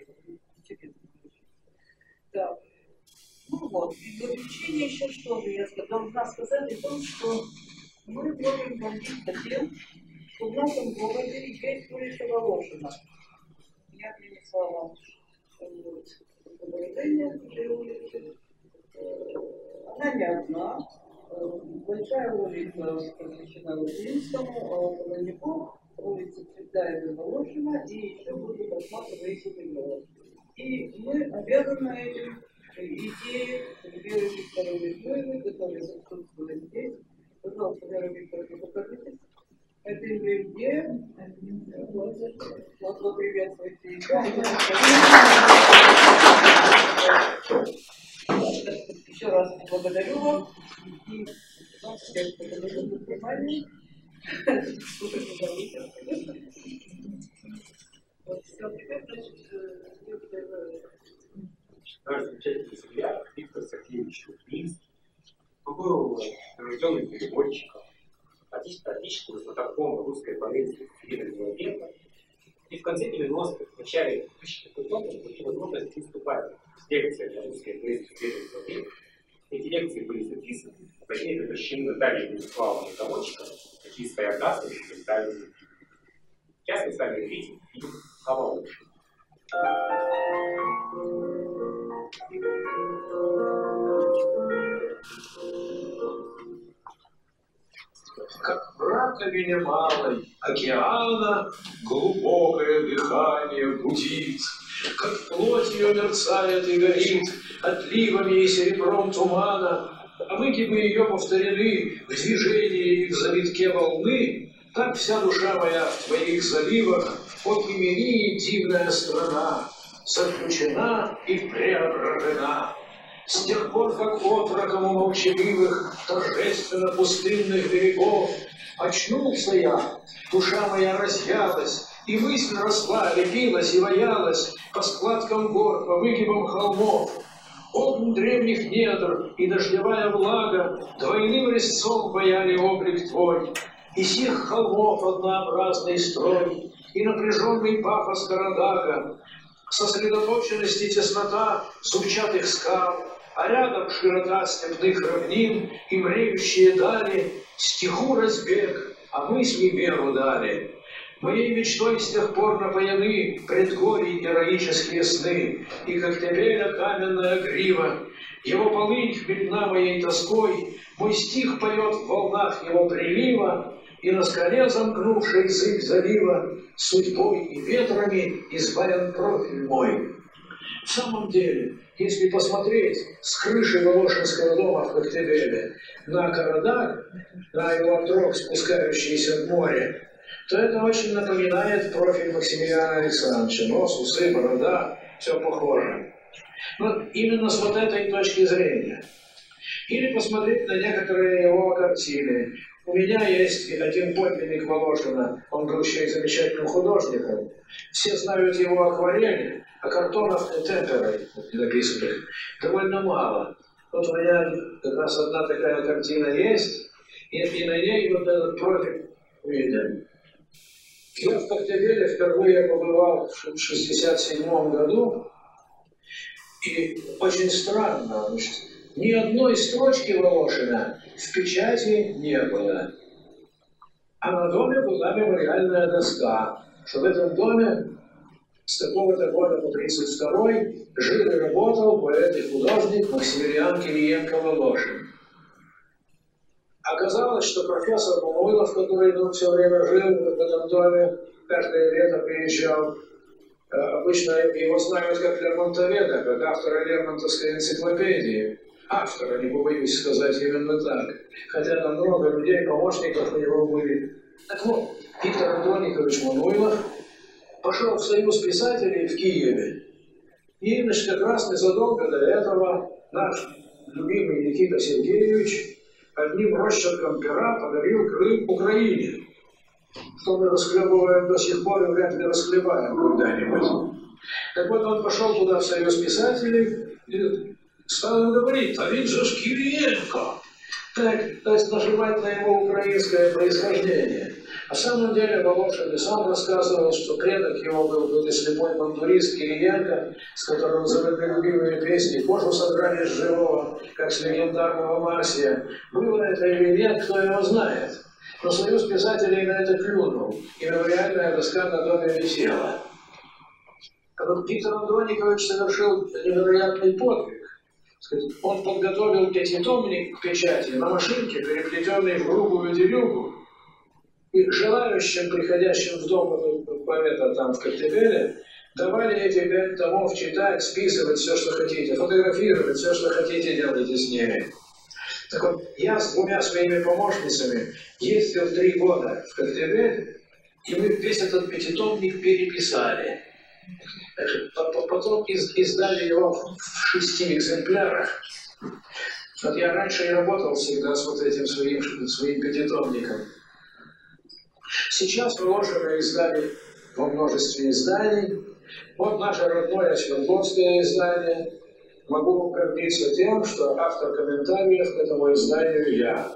C: Так. Ну вот, и в заключение еще что же я должна сказать о том, что мы можем гордиться тем, что в нашем городе есть улица Волошина. Я принесла вам изображение этой улицы. Она не одна. Большая улица посвящена Латинскому, а у Володников улица Цветаева и Волошина, и еще будут Ахматова и Кудряшова. И мы обязаны этим идеи Веры Викторовны Зуевой, которые присутствуют здесь. Пожалуйста, Вера Викторовна, покажитесь. Это Евгений. Вот поприветствуйте. Еще раз благодарю вас. И благодарю внимание. Вот, все, теперь, значит,
A: Наш замечательный взгляд Виктор Сергеевич Шуфлинский. Он был рожденным переводчиком, отечественным знатоком русской поэзии Среднего века. И в конце 90-х, в начале 2000-х годов получил возможность выступать с лекциями о русской поэзии Среднего века. Эти лекции были записаны, позднее превращены Натальей Вячеславовной Заводчиком, такие своеобразные документальные. Сейчас мы с вами видим фильм «Хавалыш».
D: Как в раковине малой океана глубокое дыхание гудит, как плоть ее мерцает и горит отливами и серебром тумана, а выгибы ее повторены в движении и в завитке волны, так вся душа моя в твоих заливах, о Кемерии дивная страна, заключена и преображена. С тех пор, как отроком у молчаливых, торжественно пустынных берегов, очнулся я, душа моя разъялась, и мысль росла, лепилась и ваялась по складкам гор, по выгибам холмов. Огонь древних недр и дождевая влага двойным резцом паяли облик твой, и сих холмов однообразный строй, и напряженный пафос Карадага, сосредоточенность и теснота зубчатых скал, а рядом широта степных равнин и мреющие дали, стиху разбег, а мысли меру дали. Моей мечтой с тех пор напоены предгорий героические сны, и Коктебеля каменная грива, его полынь хмельна моей тоской, мой стих поет в волнах его прилива, и на скале, замкнувшей зыбь залива, судьбой и ветрами избавен профиль мой. В самом деле, если посмотреть с крыши Волошинского дома в Коктебеле на Карадаг, на его отрог, спускающийся в море, то это очень напоминает профиль Максимилиана Александровича. Нос, усы, борода, все похоже. Но именно с вот этой точки зрения. Или посмотреть на некоторые его картины. У меня есть один подлинник Волошина, он был еще и замечательным художником. Все знают его акварели, а картонов темперой написанных довольно мало. Вот у меня как раз одна такая картина есть, и на ней вот этот профиль виден. Я в Коктебеле впервые побывал в 1967 году, и очень странно, значит, ни одной строчки Волошина в печати не было. А на доме была мемориальная доска, что в этом доме с такого-то года по 1932 жил и работал поэт и художник Максимилиан Кириенко Волошин. Оказалось, что профессор Мамуйлов, который все время жил в этом доме, каждое лето приезжал, обычно его знают как Лермонтоведа, как автора Лермонтовской энциклопедии. Автора, не побоюсь сказать именно так. Хотя там много людей, помощников у него были. Так вот, Виктор Андроникович Мамуйлов пошел в Союз писателей в Киеве. И, значит, как раз незадолго до этого наш любимый Никита Сергеевич одним росчерком пера подарил Крым Украине, что мы расхлебываем до сих пор и вряд ли расхлебаем когда-нибудь. Так вот, он пошел туда в Союз писателей и стал ему говорить: а ведь же Кириенко. Так, то есть нажимать на его украинское происхождение. На самом деле Волошин и сам рассказывал, что предок его был слепой бандурист Кириенко, с которым завели любимые песни, кожу содрали с живого, как с легендарного Марсия. Было это или нет, кто его знает. Но Союз писателей на это клюнул, и мемориальная доска на доме висела. А вот Виктор Андроникович совершил невероятный подвиг. Он подготовил пятитомник к печати на машинке, переплетенный в грубую дерюгу, и желающим, приходящим в дом поэта там в Коктебеле, давали эти 5 томов читать, списывать все, что хотите, фотографировать все, что хотите, делайте с ними. Так вот, я с двумя своими помощницами ездил 3 года в Коктебель, и мы весь этот пятитомник переписали. Потом издали его в 6 экземплярах. Вот я раньше и работал всегда с вот этим своим пятитомником. Сейчас вложено издали во множестве изданий. Вот наше родное Свердловское издание. Могу гордиться тем, что автор комментариев к этому изданию я.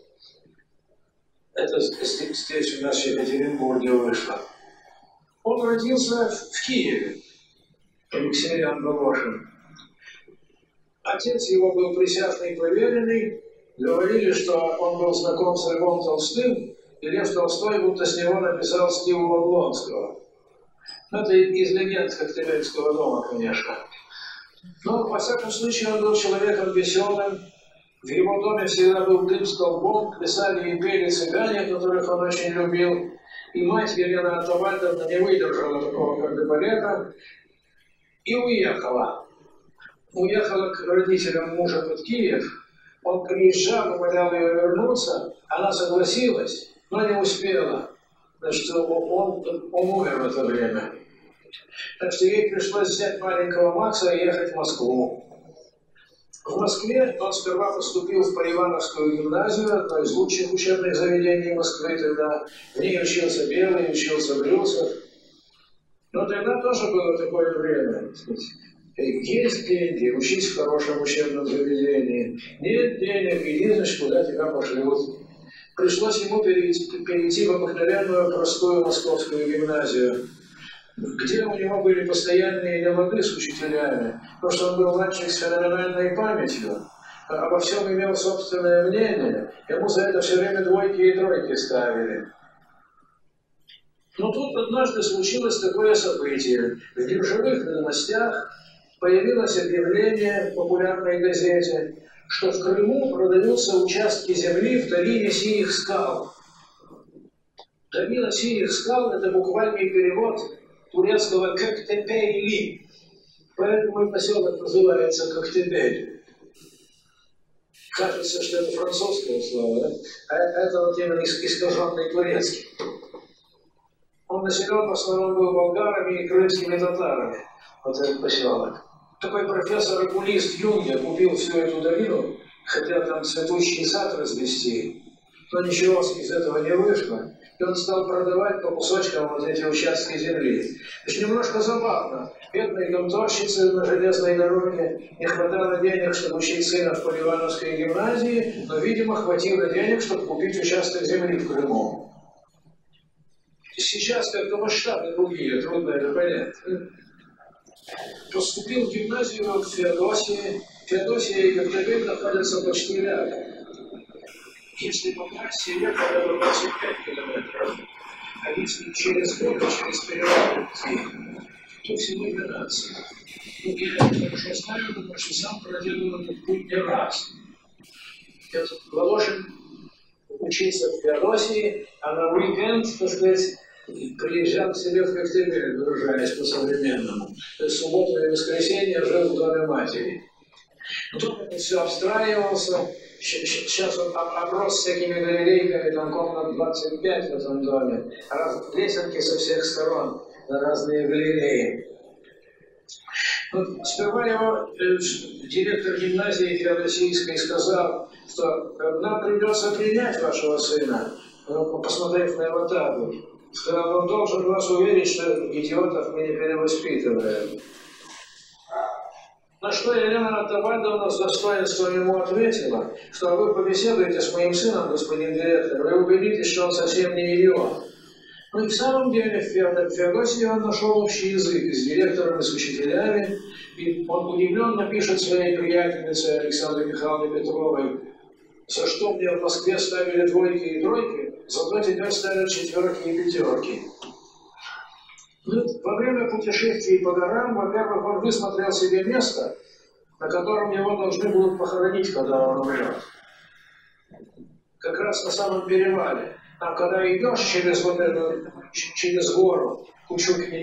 D: Это здесь у нас в Екатеринбурге вышло. Он родился в Киеве, Алексей Волошин. Отец его был присяжный поверенный. Говорили, что он был знаком с Львом Толстым, и Лев Толстой будто с него написал стихи Облонского. Это из легенд Коктебельского дома, конечно. Но, во всяком случае, он был человеком веселым. В его доме всегда был дым столбом, плясали и пели цыгане, которых он очень любил. И мать Елена Атавальдовна не выдержала такого кардебалета и уехала. Уехала к родителям мужа под Киев. Он приезжал, умолял ее вернуться. Она согласилась, но не успела. Значит, он умер в это время. Так что ей пришлось взять маленького Макса и ехать в Москву. В Москве он сперва поступил в Поливановскую гимназию, одно из лучших учебных заведений Москвы тогда. В ней учился Белый, учился Брюсов. Но тогда тоже было такое время. Есть деньги, учись в хорошем учебном заведении. Нет денег, иди, значит, куда тебя пошлют. Пришлось ему перейти в обыкновенную простую московскую гимназию, где у него были постоянные нелады с учителями, потому что он был мальчик с феноменальной памятью, обо всем имел собственное мнение, ему за это все время 2 и 3 ставили. Но тут однажды случилось такое событие. В биржевых ведомостях появилось объявление в популярной газете, что в Крыму продаются участки земли в долине Синих скал. Долина Синих скал – это буквальный перевод турецкого «Коктебели». Поэтому и поселок называется Коктебель. Кажется, что это французское слово, да? А это вот именно искаженный турецкий. Он населен в основном был болгарами и крымскими татарами, вот этот поселок. Такой профессор-окулист Юнгер купил всю эту долину, хотел там цветущий сад развести, но ничего из этого не вышло. И он стал продавать по кусочкам вот эти участки земли. То есть немножко забавно. Бедной конторщице на железной дороге не хватало денег, чтобы учить сына в Поливановской гимназии, но, видимо, хватило денег, чтобы купить участок земли в Крыму. Сейчас как-то масштабы другие, трудно это понять. Поступил в гимназию в Феодосии. Феодосия и Коктебель находятся почти рядом. Если по трассе ехать, это 25 километров, а если через город, через перевал, то всего 12. Ну, я это хорошо знаю, потому что сам проделал этот путь не раз. Этот Волошин учился в Феодосии, а на уикенд, так сказать, приезжал к себе в Коктебель, выражаясь по-современному. То есть субботу и воскресенье жил в доме матери. Потом это все обстраивался. Сейчас он оброс всякими галерейками, там комнат 25 в этом доме. Лесенки со всех сторон на разные галереи. Вот сперва его директор гимназии Феодосийской сказал, что нам придется принять вашего сына, посмотрев на его табель. Сказал, он должен вас уверить, что идиотов мы не перевоспитываем. На что Елена Атавальдовна с достоинством ему ответила, что вы побеседуете с моим сыном, господин директор, вы убедитесь, что он совсем не идиот. Ну и в самом деле в Феодосии он нашел общий язык и с директором, и с учителями, и он удивленно пишет своей приятельнице Александре Михайловне Петровой, за что мне в Москве ставили 2 и 3, зато теперь ставят 4 и 5. Во время путешествий по горам, во-первых, он высмотрел себе место, на котором его должны будут похоронить, когда он умрет. Как раз на самом перевале. Там, когда идешь через гору,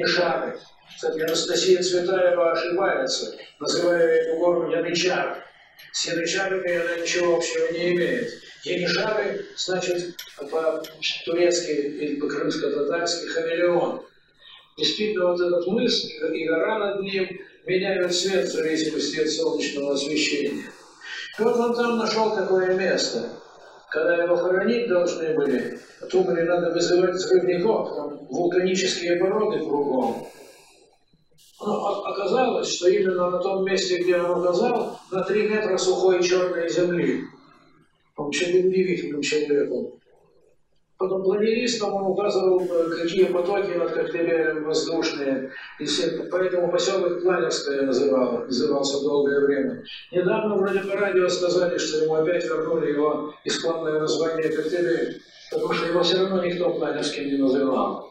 D: Кучук-Менишары, кстати, Анастасия Цветаева ошибается, называя эту гору Янычар. С янычарами она ничего общего не имеет. Янычары, значит, по-турецки или по-крымско-татарски хамелеон. Действительно, вот этот мыс и гора над ним меняют цвет в зависимости от солнечного освещения. И вот он там нашел такое место. Когда его хоронить должны были, думали, надо вызывать взрывников, там вулканические породы кругом. Но оказалось, что именно на том месте, где он указал, на 3 метра сухой черной земли. Он очень удивительным человеком. Потом планеристам он указывал, какие потоки над Коктебелем воздушные. И поэтому поселок Планерское назывался долгое время. Недавно вроде по радио сказали, что ему опять вернули его исконное название Коктебель, потому что его все равно никто Планерским не называл.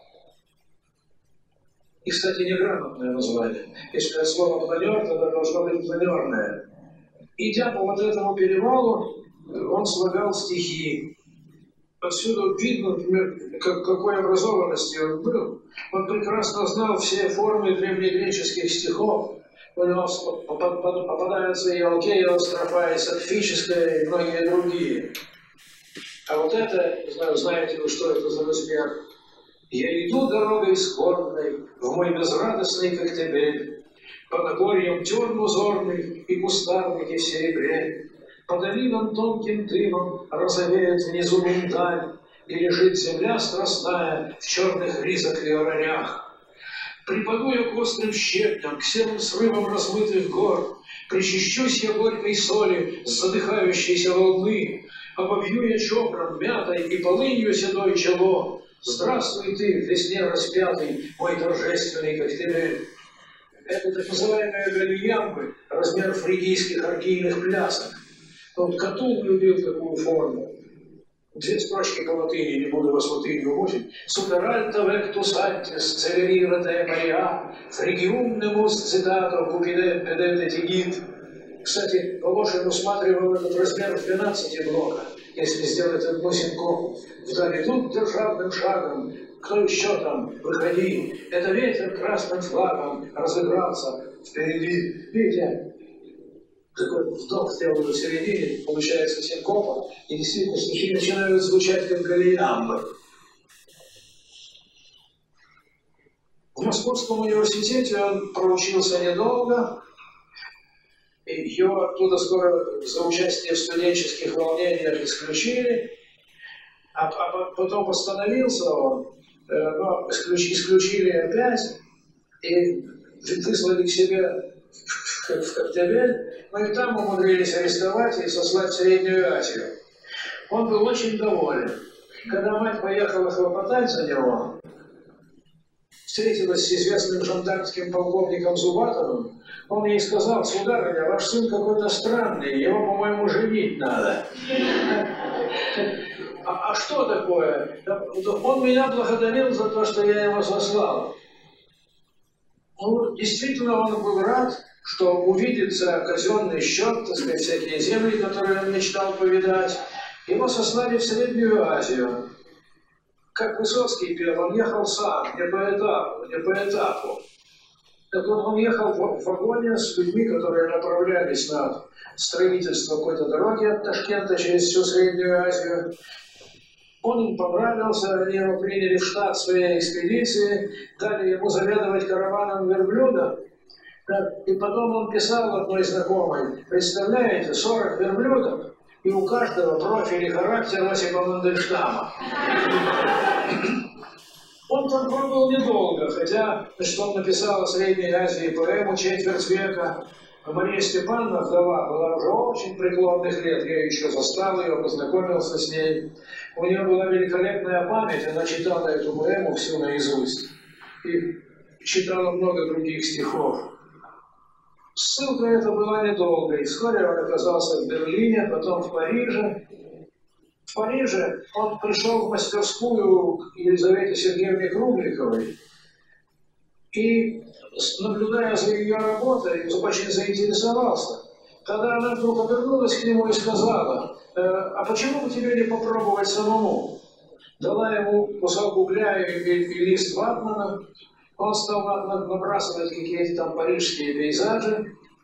D: И, кстати, неграмотное название. Если слово «планер», тогда должно быть «планерное». Идя по вот этому перевалу, он слагал стихи. Отсюда видно, например, какой образованности он был. Он прекрасно знал все формы древнегреческих стихов. У него попадаются и Алкеева строфа, и Сапфическая, и многие другие. А вот это, не знаю, знаете вы, что это за размер? «Я иду дорогой скорбной в мой безрадостный Коктебель, по Нагорьям тюрм узорный и кустарники в серебре. По долинам тонким дымом розовеет внизу миндаль, и лежит земля страстная в черных ризах и оранях. Припаду я к острым щепням, к серым срывам размытых гор, причащусь я горькой соли с задыхающейся волны, обобью я чопром мятой и полынью седой чело. Здравствуй ты, в весне распятый, мой торжественный Коктебель». Это так называемые гальямбы, размер фригийских оргийных плясок. Вот Катул любил такую форму. 2 строчки по латыни, не буду вас латынью мучить. «Суперальто вектус антис, целерира де Мария, фригиум немус цитато купиде педете тигит». Кстати, Волошин усматривал этот размер в 12 блоках. Если сделать одну синкопу, вдали тут державным шагом, кто еще там, выходи, это ветер красным флагом разыгрался впереди. Видите, такой вдох сделан в середине, получается синкопа, и действительно стихи начинают звучать как галиямбы. В Московском университете он проучился недолго. Его оттуда скоро за участие в студенческих волнениях исключили, а потом восстановился он, но исключили опять и выслали к себе в Коктебель, но и там умудрились арестовать и сослать в Среднюю Азию. Он был очень доволен. Когда мать поехала хлопотать за него, встретилась с известным жандармским полковником Зубатовым, он ей сказал: «Сударыня, ваш сын какой-то странный, его, по-моему, женить надо». А что такое? Он меня благодарил за то, что я его сослал. Ну, действительно, он был рад, что увидится казенный счет, так сказать, всякие земли, которые он мечтал повидать. Его сослали в Среднюю Азию. Как Высоцкий пел, он ехал сам, не по этапу. Так вот, он ехал в вагоне с людьми, которые направлялись на строительство какой-то дороги от Ташкента через всю Среднюю Азию. Он им понравился, они его приняли в штат своей экспедиции, дали ему заведовать караваном верблюдов. И потом он писал одной знакомой: «Представляете, 40 верблюдов, и у каждого профиль и характер Осипа Мандельштама». Он там пробыл недолго, хотя, значит, он написал о Средней Азии поэму «Четверть века». Мария Степановна, вдова, была уже очень преклонных лет, я еще застал ее, познакомился с ней. У нее была великолепная память, она читала эту поэму всю наизусть и читала много других стихов. Ссылка эта была недолгой. Вскоре он оказался в Берлине, потом в Париже. В Париже он пришел в мастерскую к Елизавете Сергеевне Кругликовой и, наблюдая за ее работой, очень заинтересовался. Тогда она вдруг обернулась к нему и сказала: «А почему бы тебе не попробовать самому?» Дала ему кусок угля и лист ватмана. Он стал набрасывать какие-то там парижские пейзажи,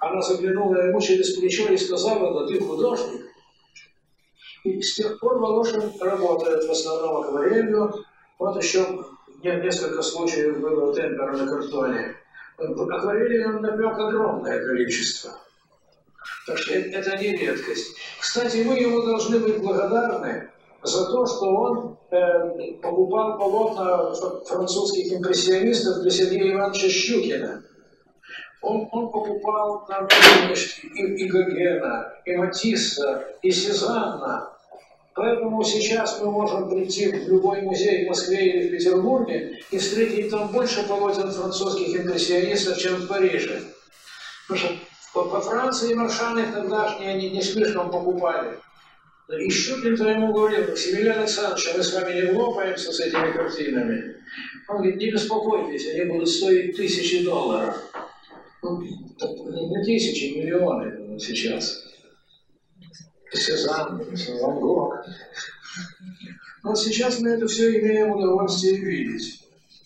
D: Она заглянула ему через плечо и сказала: да ты художник. И с тех пор Волошин работает в основном акварелью. Вот еще несколько случаев было темпера на картоне. В акварели он напек огромное количество. Так что это не редкость. Кстати, мы ему должны быть благодарны за то, что он покупал полотна французских импрессионистов для Сергея Ивановича Щукина. Он покупал там и Гогена, и Матисса, и Сезанна. Поэтому сейчас мы можем прийти в любой музей в Москве или в Петербурге и встретить там больше полотен французских импрессионистов, чем в Париже. Потому что по Франции маршаны тогдашние они не слишком покупали. И Щукин-то ему говорил: Максимилиан Александрович, мы с вами не лопаемся с этими картинами. Он говорит: не беспокойтесь, они будут стоить $1000. Ну, не тысячи, миллионы сейчас. Сезанн, Ван Гог. Но сейчас мы это все имеем удовольствие видеть.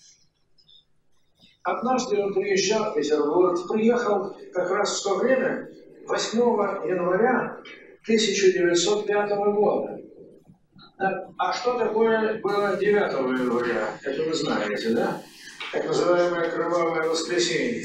D: Однажды он приезжал в Петербург, приехал как раз в то время, 8 января 1905 года. А что такое было 9 января? Это вы знаете, да? Так называемое Кровавое воскресенье.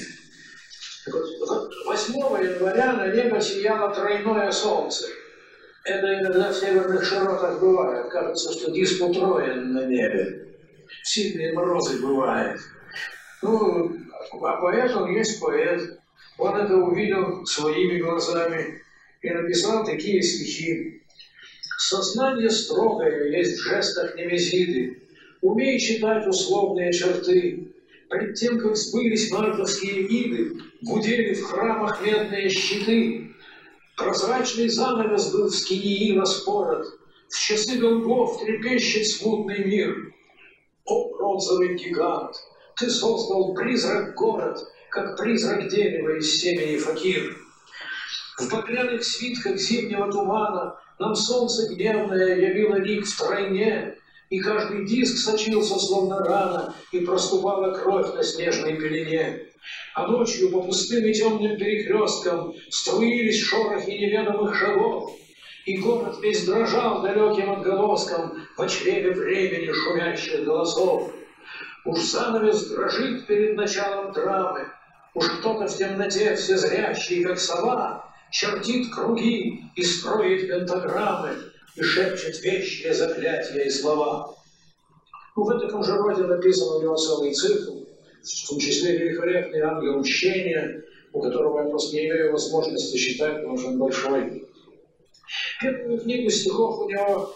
D: 8 января на небо сияло тройное солнце. Это иногда в северных широтах бывает. Кажется, что диск утроен на небе. Сильные морозы бывают. Ну, а поэт, он есть поэт. Он это увидел своими глазами и написал такие стихи. «Сознание строгое есть в жестах немезиды. Умей читать условные черты. Пред тем, как сбылись мартовские иды, гудели в храмах медные щиты. Прозрачный занавес был в скинии распорот, в часы голгоф трепещет смутный мир. О, бронзовый гигант, ты создал призрак город, как призрак дерева из семени факир. В багряных свитках зимнего тумана нам солнце гневное явило лик втройне, и каждый диск сочился словно рана, и проступала кровь на снежной пелене. А ночью по пустым и темным перекресткам струились шорохи неведомых шагов, и город весь дрожал далеким отголоском в чреве времени шумящих голосов. Уж занавес дрожит перед началом драмы, уж кто-то в темноте всезрящий, как сова, чертит круги и строит пентаграммы, и шепчет вещие заклятия и слова. Ну, в этом же роде написан у него целый цикл, в том числе великолепный «Ангел мщения», у которого я просто не имею возможности читать, потому что он большой. Первую книгу стихов у него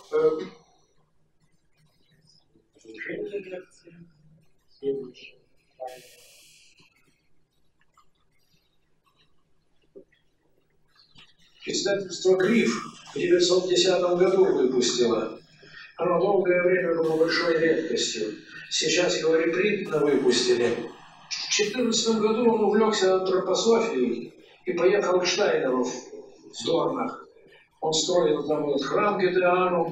D: издательство «Гриф» в 1910 году выпустило. Оно долгое время было большой редкостью. Сейчас его репринтно выпустили. В 2014 году он увлекся антропософией и поехал к Штайнеру в Дорнах. Он строил там этот храм Гедеану.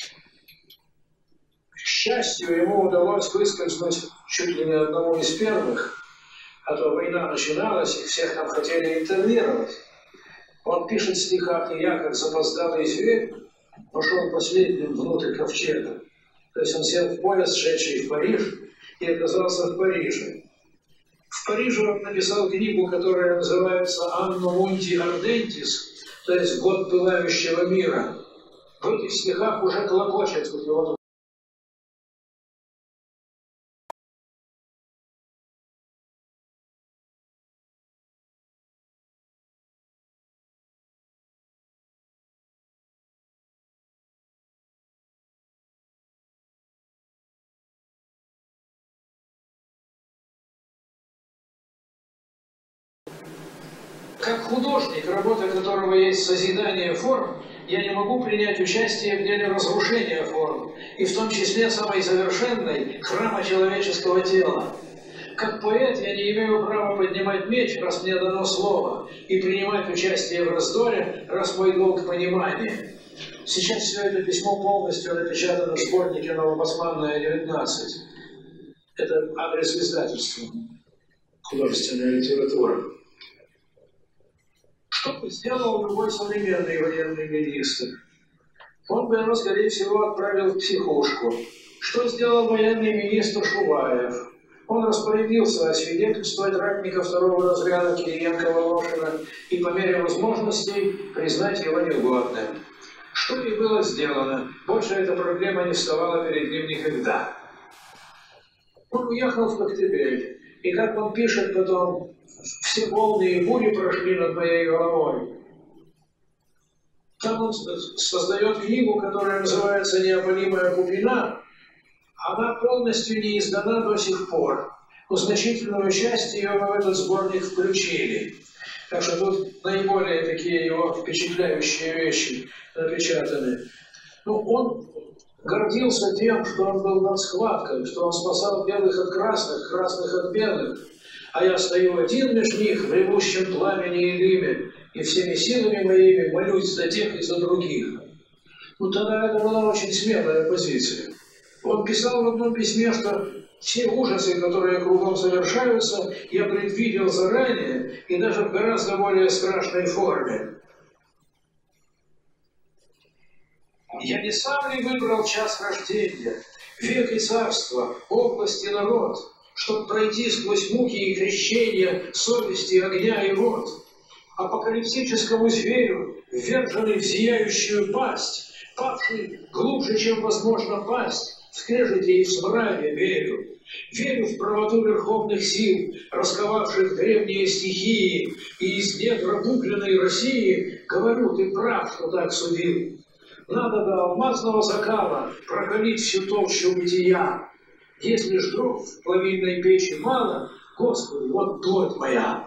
D: К счастью, ему удалось выскользнуть чуть ли не одному из первых, а то война начиналась, и всех там хотели интернировать. Он пишет в стихах: «И я, как запоздалый зверь, пошел последним внутрь ковчега». То есть он сел в поезд, шедший в Париж, и оказался в Париже. В Париже он написал книгу, которая называется «Anno Mundi Ardentes», то есть «Год пылающего мира». В этих стихах уже клокочет вот его. Как художник, работа которого есть созидание форм, я не могу принять участие в деле разрушения форм, и в том числе самой совершенной храма человеческого тела. Как поэт я не имею права поднимать меч, раз мне дано слово, и принимать участие в раздоре, раз мой долг понимания. Сейчас все это письмо полностью напечатано в сборнике «Новобасманная 19». Это адрес издательства «Художественная литература». Что бы сделал любой современный военный министр? Он бы его, скорее всего, отправил в психушку. Что сделал военный министр Шуваев? Он распорядился освидетельствовать ратника второго разряда Кириенко Волошина и по мере возможностей признать его негодным. Что и было сделано, больше эта проблема не вставала перед ним никогда. Он уехал в Коктебель, и, как он пишет потом, все волны и бури прошли над моей головой. Там он создает книгу, которая называется «Неопалимая Куприна». Она полностью не издана до сих пор, но значительную часть ее мы в этот сборник включили. Так что тут наиболее такие его впечатляющие вещи напечатаны. Ну, он гордился тем, что он был над схваткой, что он спасал белых от красных, красных от белых. А я стою один между них в ревущем пламени и дыме, и всеми силами моими молюсь за тех и за других. Ну, тогда это была очень смелая позиция. Он писал в одном письме, что все ужасы, которые кругом совершаются, я предвидел заранее и даже в гораздо более страшной форме. Я не сам ли выбрал час рождения, век и царство, область и народ, чтобы пройти сквозь муки и крещения, совести, огня и вод, апокалиптическому зверю, вверженный в зияющую пасть, павший глубже, чем возможно пасть, в скрежете и в смраде верю. Верю в правоту верховных сил, расковавших древние стихии, и из недр обугленной России говорю, ты прав, что так судил. Надо до алмазного закала прокалить всю толщу бытия. Если ж дров в плавильной печи мало, Господи, вот плоть моя.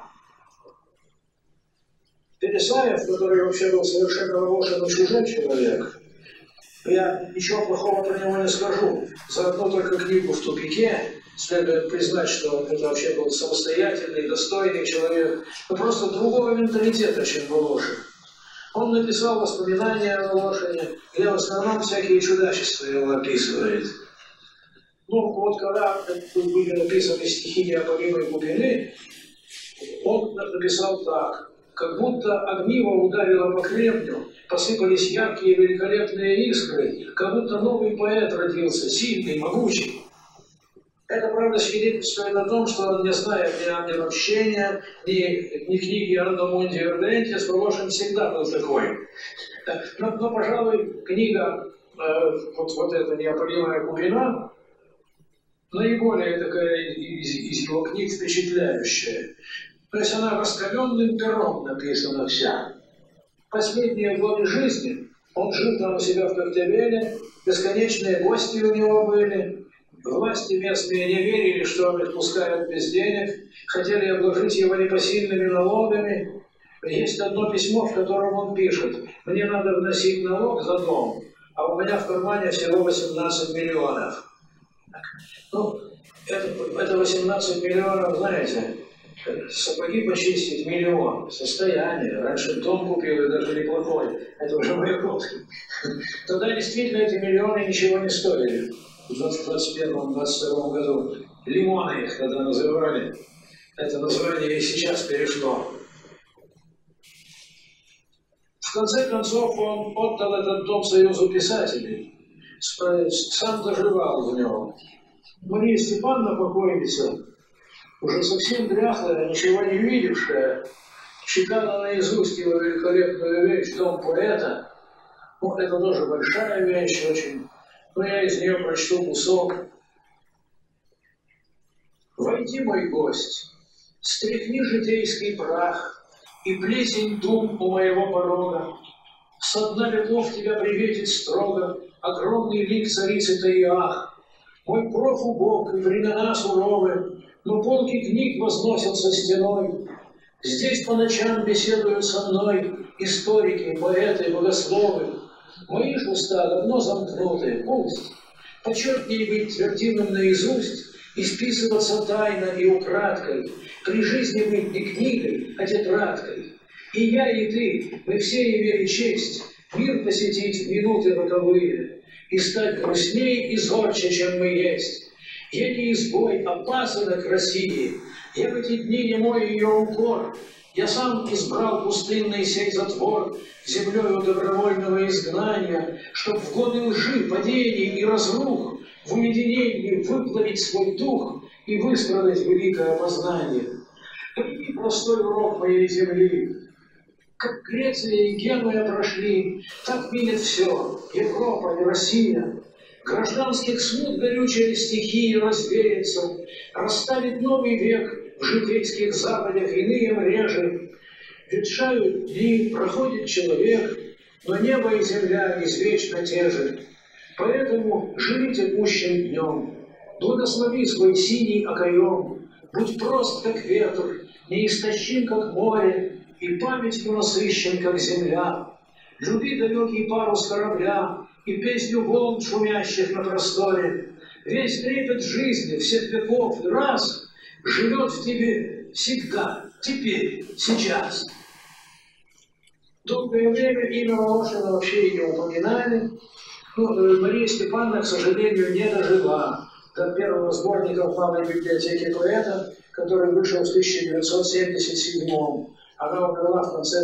D: Пересаев, который вообще был совершенно Волошин и чужой человек, я ничего плохого про него не скажу. За одну только книгу «В тупике» следует признать, что он это вообще был самостоятельный, достойный человек, но просто другого менталитета, чем Волошин. Он написал воспоминания о Волошине, где в основном всякие чудачества его описывает. Ну, вот когда были написаны стихи «Неопалимой Куприны», он написал так. Как будто огниво ударило по кремню, посыпались яркие великолепные искры, как будто новый поэт родился, сильный, могучий. Это, правда, свидетельствует о том, что он не знает ни ангела общения, ни книги Анно Мунди Эрдентис, Волошин всегда был такой. Но пожалуй, книга, вот эта «Неопалимая Куприна», наиболее такая из его книг впечатляющая. То есть она раскаленным пером написана вся. Последние годы жизни он жил там у себя в Коктебеле, бесконечные гости у него были. Власти местные не верили, что он их пускает без денег, хотели обложить его непосильными налогами. Есть одно письмо, в котором он пишет: «Мне надо вносить налог за дом, а у меня в кармане всего 18 миллионов». Ну, это 18 миллионов, знаете, сапоги почистить — миллион. Состояние. Раньше дом купил, и даже неплохой. Это уже Маяковский. Тогда действительно эти миллионы ничего не стоили. В 2021-2022 году. Лимоны их тогда называли. Это название и сейчас перешло. В конце концов, он отдал этот дом Союзу писателей. Сам доживал в нем. Мария Степановна, покойница, уже совсем дряхлая, ничего не видевшая, читала наизусть его великолепную вещь «Дом поэта». Ну, это тоже большая вещь очень, но я из нее прочту кусок. «Войди, мой гость, стряхни житейский прах и плесень дум у моего порога. Со дна веков тебя приветит строго огромный лик царицы Таиах. Мой проф убог и времена суровы, но полки книг возносятся стеной. Здесь по ночам беседуют со мной историки, поэты, богословы. Мои ж уста давно замкнуты, пусть. Почетнее быть твердимым наизусть и списываться тайно и украдкой, при жизни быть не книгой, а тетрадкой. И я, и ты, мы все имели честь мир посетить в минуты роковые и стать грустней и зорче, чем мы есть. Я не изгой, а пасынок России. Я в эти дни не мой ее укор. Я сам избрал пустынный сей затвор землею добровольного изгнания, чтоб в годы лжи, падений и разрух в уединении выплавить свой дух и выстрадать великое познание. И простой урок моей земли. Как Греция и Генуя прошли, так минет все, Европа и Россия. Гражданских смут горючая стихии развеется, расставит новый век в житейских западях иные мрежи. Ветшают дни, проходит человек, но небо и земля извечно те же. Поэтому живи текущим днем, благослови свой синий окоем, будь прост, как ветер, неистощим, как море, и памятью насыщен, как земля. Люби далекий парус корабля и песню волн, шумящих на просторе. Весь трепет жизни всех веков и раз живет в тебе всегда, теперь, сейчас. Долгое время имя Волошина вообще и не упоминали. Мария Степановна, к сожалению, не дожила до первого сборника в Малой библиотеке поэта, который вышел в 1977 году. Она умерла в конце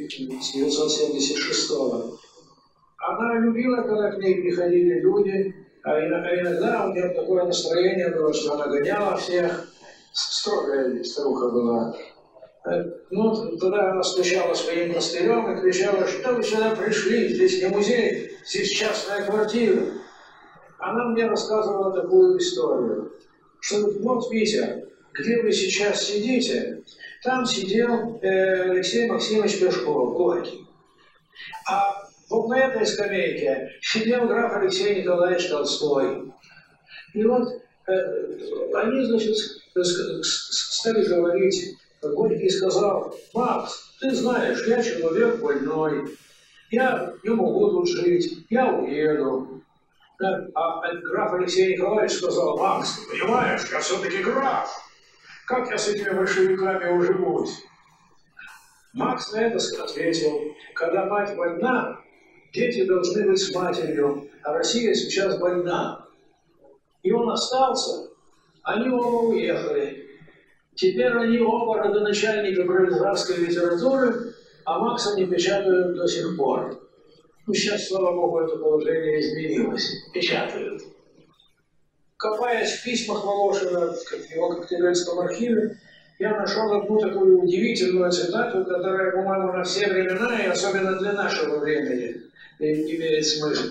D: 1976 года. Она любила, когда к ней приходили люди, а иногда у нее такое настроение было, что она гоняла всех. Строгая старуха была. Ну, тогда она стучала своим монастырем и кричала: что вы сюда пришли, здесь не музей, здесь частная квартира. Она мне рассказывала такую историю, что вот, Витя, где вы сейчас сидите, там сидел Алексей Максимович Пешков, Горький. А вот на этой скамейке сидел граф Алексей Николаевич Толстой. И вот они, значит, стали говорить. Горький сказал: Макс, ты знаешь, я человек больной, я не могу тут жить, я уеду. А граф Алексей Николаевич сказал: Макс, ты понимаешь, я все-таки граф, как я с этими большевиками уживусь? Макс на это ответил: когда мать больна, дети должны быть с матерью, а Россия сейчас больна. И он остался, они оба уехали. Теперь они оба родоначальники пролетарской литературы, а Макса не печатают до сих пор. Ну, сейчас, слава богу, это положение изменилось. Печатают. Копаясь в письмах Волошина, в его Коктебельском архиве, я нашел одну такую удивительную цитату, которая, по-моему, на все времена и особенно для нашего времени имеет смысл.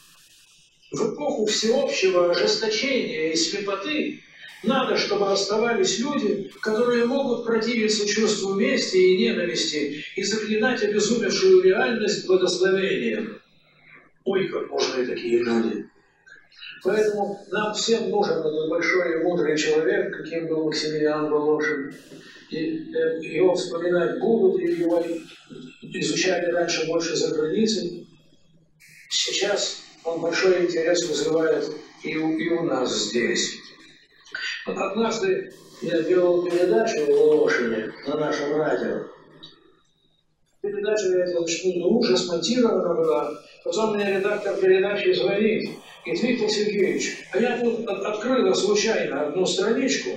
D: В эпоху всеобщего ожесточения и слепоты надо, чтобы оставались люди, которые могут противиться чувству мести и ненависти и заклинать обезумевшую реальность благословением. Ой, как нужны такие люди. Поэтому нам всем нужен этот большой и мудрый человек, каким был Максимилиан Волошин. И его вспоминать будут, и его изучали раньше больше за границей. Сейчас он большой интерес вызывает и у нас здесь. Однажды я делал передачу о Волошине на нашем радио. Передача эта уже смонтирована была. Потом мне редактор передачи звонит. Говорит: Виктор Сергеевич, а я тут открыла случайно одну страничку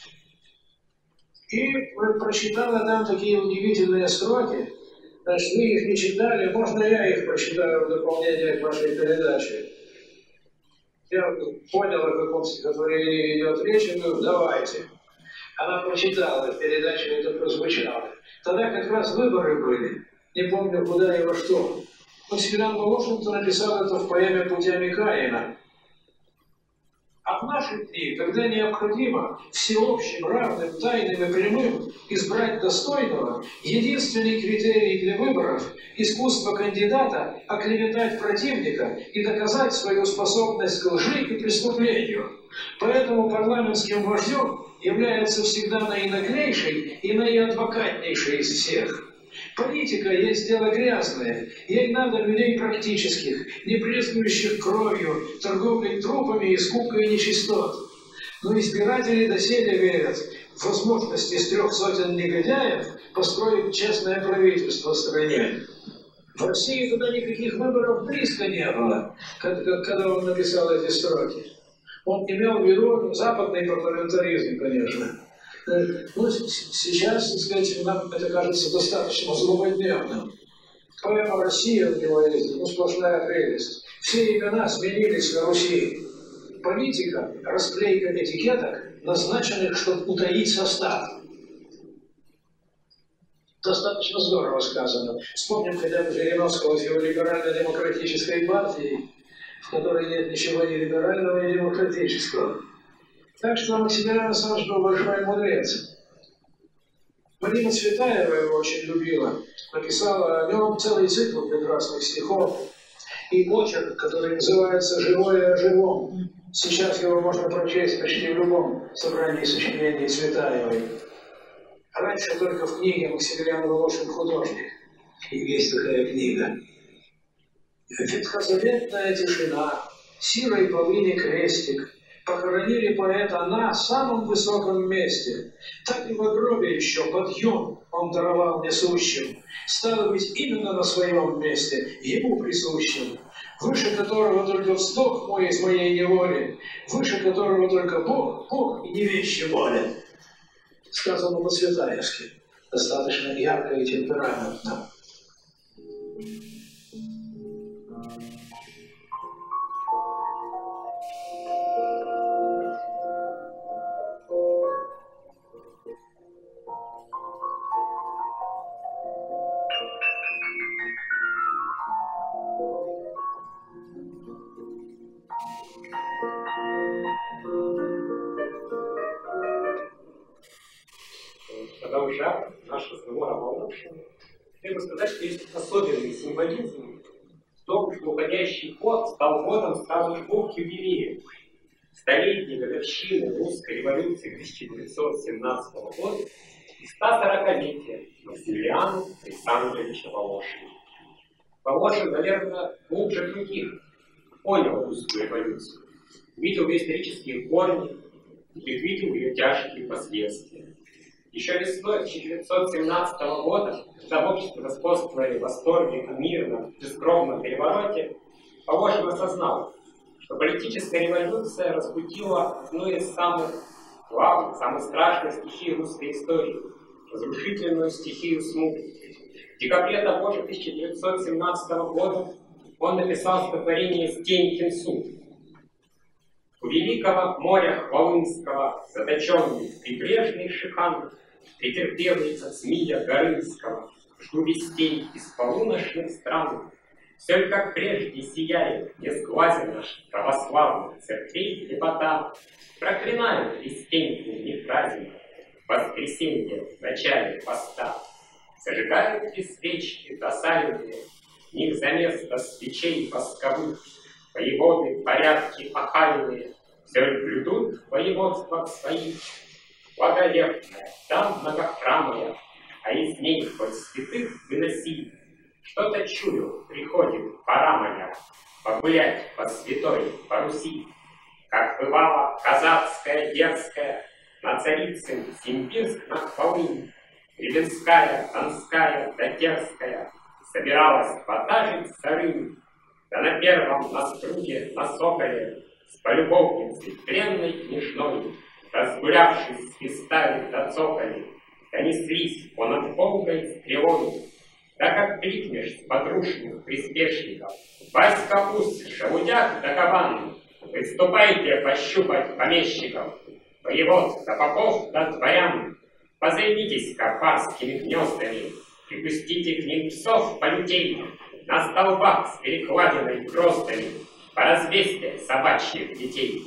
D: и прочитала там такие удивительные строки. Значит, вы их не читали, можно я их прочитаю в дополнение к вашей передаче? Я понял, о каком стихотворении идет речь, и говорю: давайте. Она прочитала, в передаче это прозвучало. Тогда как раз выборы были, не помню куда и во что. Максимилиан Волошин написал это в поэме «Путями Каина». А в наши дни, когда необходимо всеобщим, равным, тайным и прямым избрать достойного, единственный критерий для выборов – искусство кандидата оклеветать противника и доказать свою способность к лжи и преступлению. Поэтому парламентским вождем является всегда наинаглейший и наиадвокатнейший из всех. Политика есть дело грязное, ей надо людей практических, не брезгующих кровью, торговлей трупами и скупкой нечистот. Но избиратели доселе верят в возможность из 300 негодяев построить честное правительство в стране. В России туда никаких выборов близко не было, когда он написал эти строки. Он имел в виду западный парламентаризм, конечно. Ну, сейчас, так сказать, нам это кажется достаточно злободневным. Поэма «Россия» у него есть, ну, сплошная прелесть. Все имена сменились на Руси. Политика, расклейка этикеток, назначенных, чтобы утаить состав. Достаточно здорово сказано. Вспомним хотя бы Жириновского с его либерально-демократической партией, в которой нет ничего ни либерального, ни демократического. Так что Максимилиан Александрович был большой мудрец. Марина Цветаева его очень любила. Написала о нем целый цикл прекрасных стихов и очерк, который называется «Живое о живом». Сейчас его можно прочесть почти в любом собрании сочинений Цветаевой. Раньше только в книге Максимилиан Волошин «Художник». И есть такая книга. Ветхозаветная тишина, сирой полыни крестик. Похоронили поэта на самом высоком месте. Так и в гробе еще подъем он даровал несущим. Стало быть, именно на своем месте, ему присущим. Выше которого только вздох мой из моей неволи, выше которого только Бог и не вещи воля. Сказано по-цветаевски, достаточно ярко и темпераментно.
A: Продолжая наш разговор о Волошине, я бы сказать, что есть особенный символизм в том, что уходящий год стал годом сразу двух юбилеев. Столетней годовщины русской революции 1917 года и 140-летия Максимилиана Александровича Волошина. Волошин, наверное, лучше других понял русскую революцию, видел ее исторические корни и предвидел ее тяжкие последствия. Еще весной 1917 года, когда в обществе господствовали восторги о мирном, бескровном перевороте, Волошин осознал, что политическая революция разбудила одну из самых главных, самых страшных стихий русской истории – разрушительную стихию смуты. В декабре того же 1917 года он написал стихотворение «Стенькин суд». У великого моря Хвалынского, заточенный в прибрежный шихан, претерпелый от змея Горынского, жду вестей из полуночных стран. Все как прежде сияет, не сглазен наш православных церквей лепота. Проклинают и Стенькин Нефразина в воскресенье в начале поста. Зажигают и свечки досаленные, в них за место свечей восковых. Воеводы порядки охальные все блюдут в воеводствах своих. Благолепная, там многохрамая, а из ней хоть святых выноси. Что-то чую, приходит пора моя погулять по святой, по Руси. Как бывала казацкая, дерзкая, на Царицын, Симбирск, на Хвалынь, Ревенская, Донская, да Терская, собиралась потажить Сарынь. Да на первом наструге, на Соколе, с полюбовницей пленной княжной, разгулявшись, свистали до цоколи, да неслись понад Волгой стрелой. Да как кликнешь с подручных приспешников: «Васька Ус, Шелудяк да Кабан, выступайте пощупать помещиков, воевод да попов да дворян, позаймитесь барскими гнездами, припустите к ним псов полютей, на столбах с перекладиной гроздами поразвесьте собачьих детей».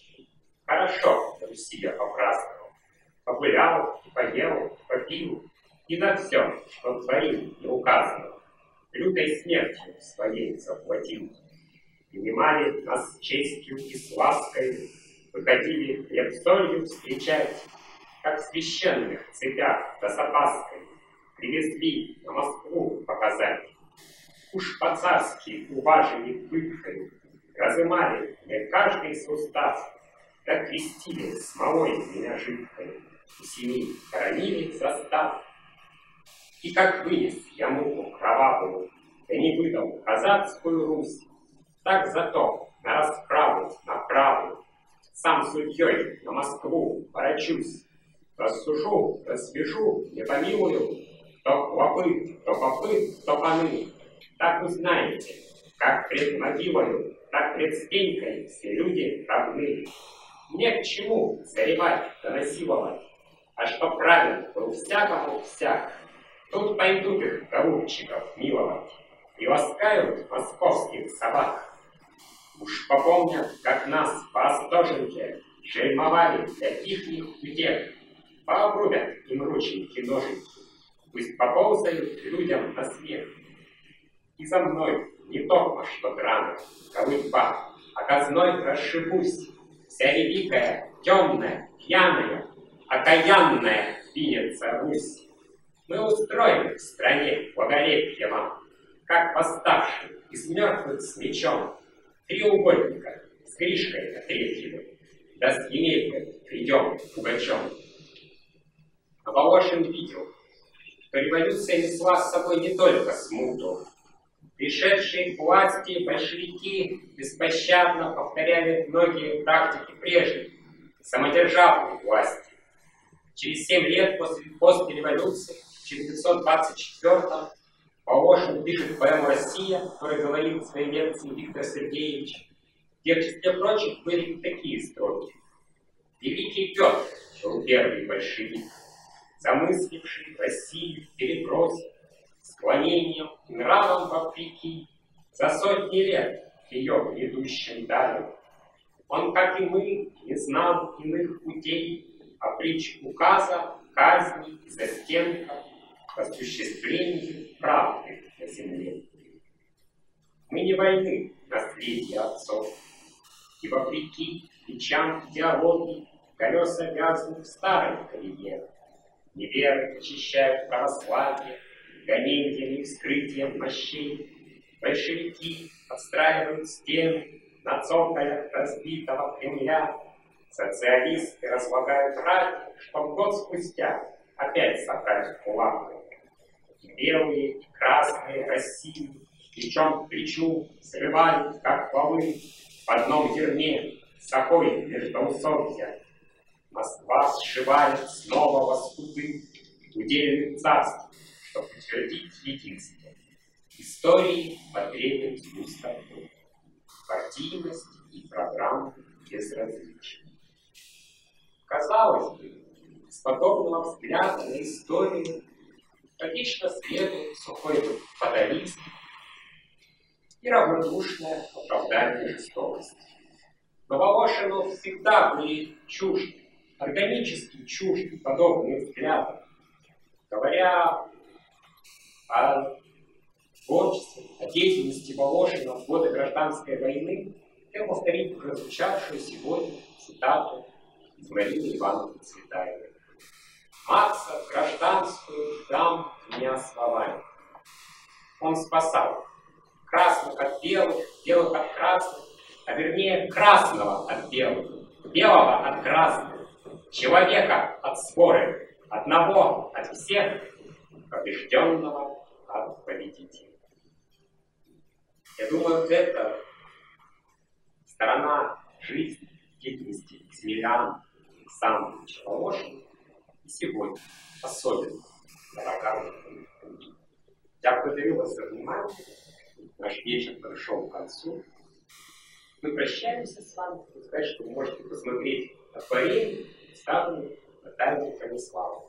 A: Хорошо на Руси я попраздновал, погулял, поел, попил, и на все, что творил, не указывал, лютой смертью своей заплатил. Принимали нас с честью и с лаской, выходили хлеб-солью встречать, как в священных цепях да с опаской привезли на Москву показать. Уж по-царски уважили пыткой, разымали мне каждый сустав, да крестили смолой меня жидкой, у семьи хоронили состав. И как вынес я муку кровавую, да не выдал казацкую Русь, так зато на расправу направу сам судьей на Москву ворочусь. Рассужу, рассвяжу, не помилую, кто клопы, кто попы, кто паны. Так узнаете, как пред могилою, так пред стенькой все люди равны. Не к чему заревать да насиловать, а что правильно был всякому всяк. Тут пойдут их, голубчиков, миловать, и ласкают московских собак. Уж попомнят, как нас по Остоженке шельмовали для ихних утех. Пообрубят им рученьки ноженьки, пусть поползают людям на смех. И за мной не токмо что драма, колыба, а казной расшибусь. Вся великая, темная, пьяная, окаянная двинется Русь. Мы устроим в стране благолепие вам, как восставший из мертвых с мечом, треугольника с Гришкой на третьего, да с Емелькой придем пугачом. А Волошин видел, что революция несла с собой не только смуту. Пришедшие к власти большевики беспощадно повторяли многие практики прежней, самодержавной власти. Через 7 лет после революции, в 1924-м, Волошин пишет поэму «Россия», в которой говорит в своей лекции Виктор Сергеевич, где в числе прочих были такие строки. «Великий Петр был первый большевик, замысливший Россию в перебросе, склонением и нравом вопреки, за сотни лет ее грядущим далее. Он, как и мы, не знал иных путей, а притч указа, казни и застенка к осуществлению правды на земле. Мы не войны, наследие отцов, и вопреки речам идеологии колеса вязнут в старой колее. Неверы очищают православие гонениями и вскрытием мощей. Большевики отстраивают стены на цоколях разбитого Кремля. Социалисты разлагают ради, чтоб год спустя опять собрать в кулак. Белые и красные России плечом к плечу срывают, как полы, в одном зерне сокой междоусобья. Москва сшивает снова лоскуты удельных царств, чтобы утвердить единство. Истории потребуют пустоту, партийность и программы безразличны. Казалось бы, с подобного взгляда на историю логично следует сухой фатализм и равнодушное оправдание жестокости. Но Волошину всегда были чужды, органически чужды подобные взгляды. Говоря о творчестве, о деятельности Волошина в годы гражданской войны, я повторить уже звучавшую сегодня цитату из Марины Ивановны Цветаевой. «Маркса в гражданскую дам меня словами. Он спасал красных от белых, белых от красных, а вернее красного от белых, белого от красных, человека от своры, одного от всех, побежденного от победителей». Я думаю, это сторона жизни, деятельности Максимилиана Александровича Волошина и сегодня особенно дорога. Я благодарю вас за внимание. Наш вечер подошел к концу. Мы прощаемся с вами. Сказать, что вы можете посмотреть творение, представленное Натальей Станиславовной.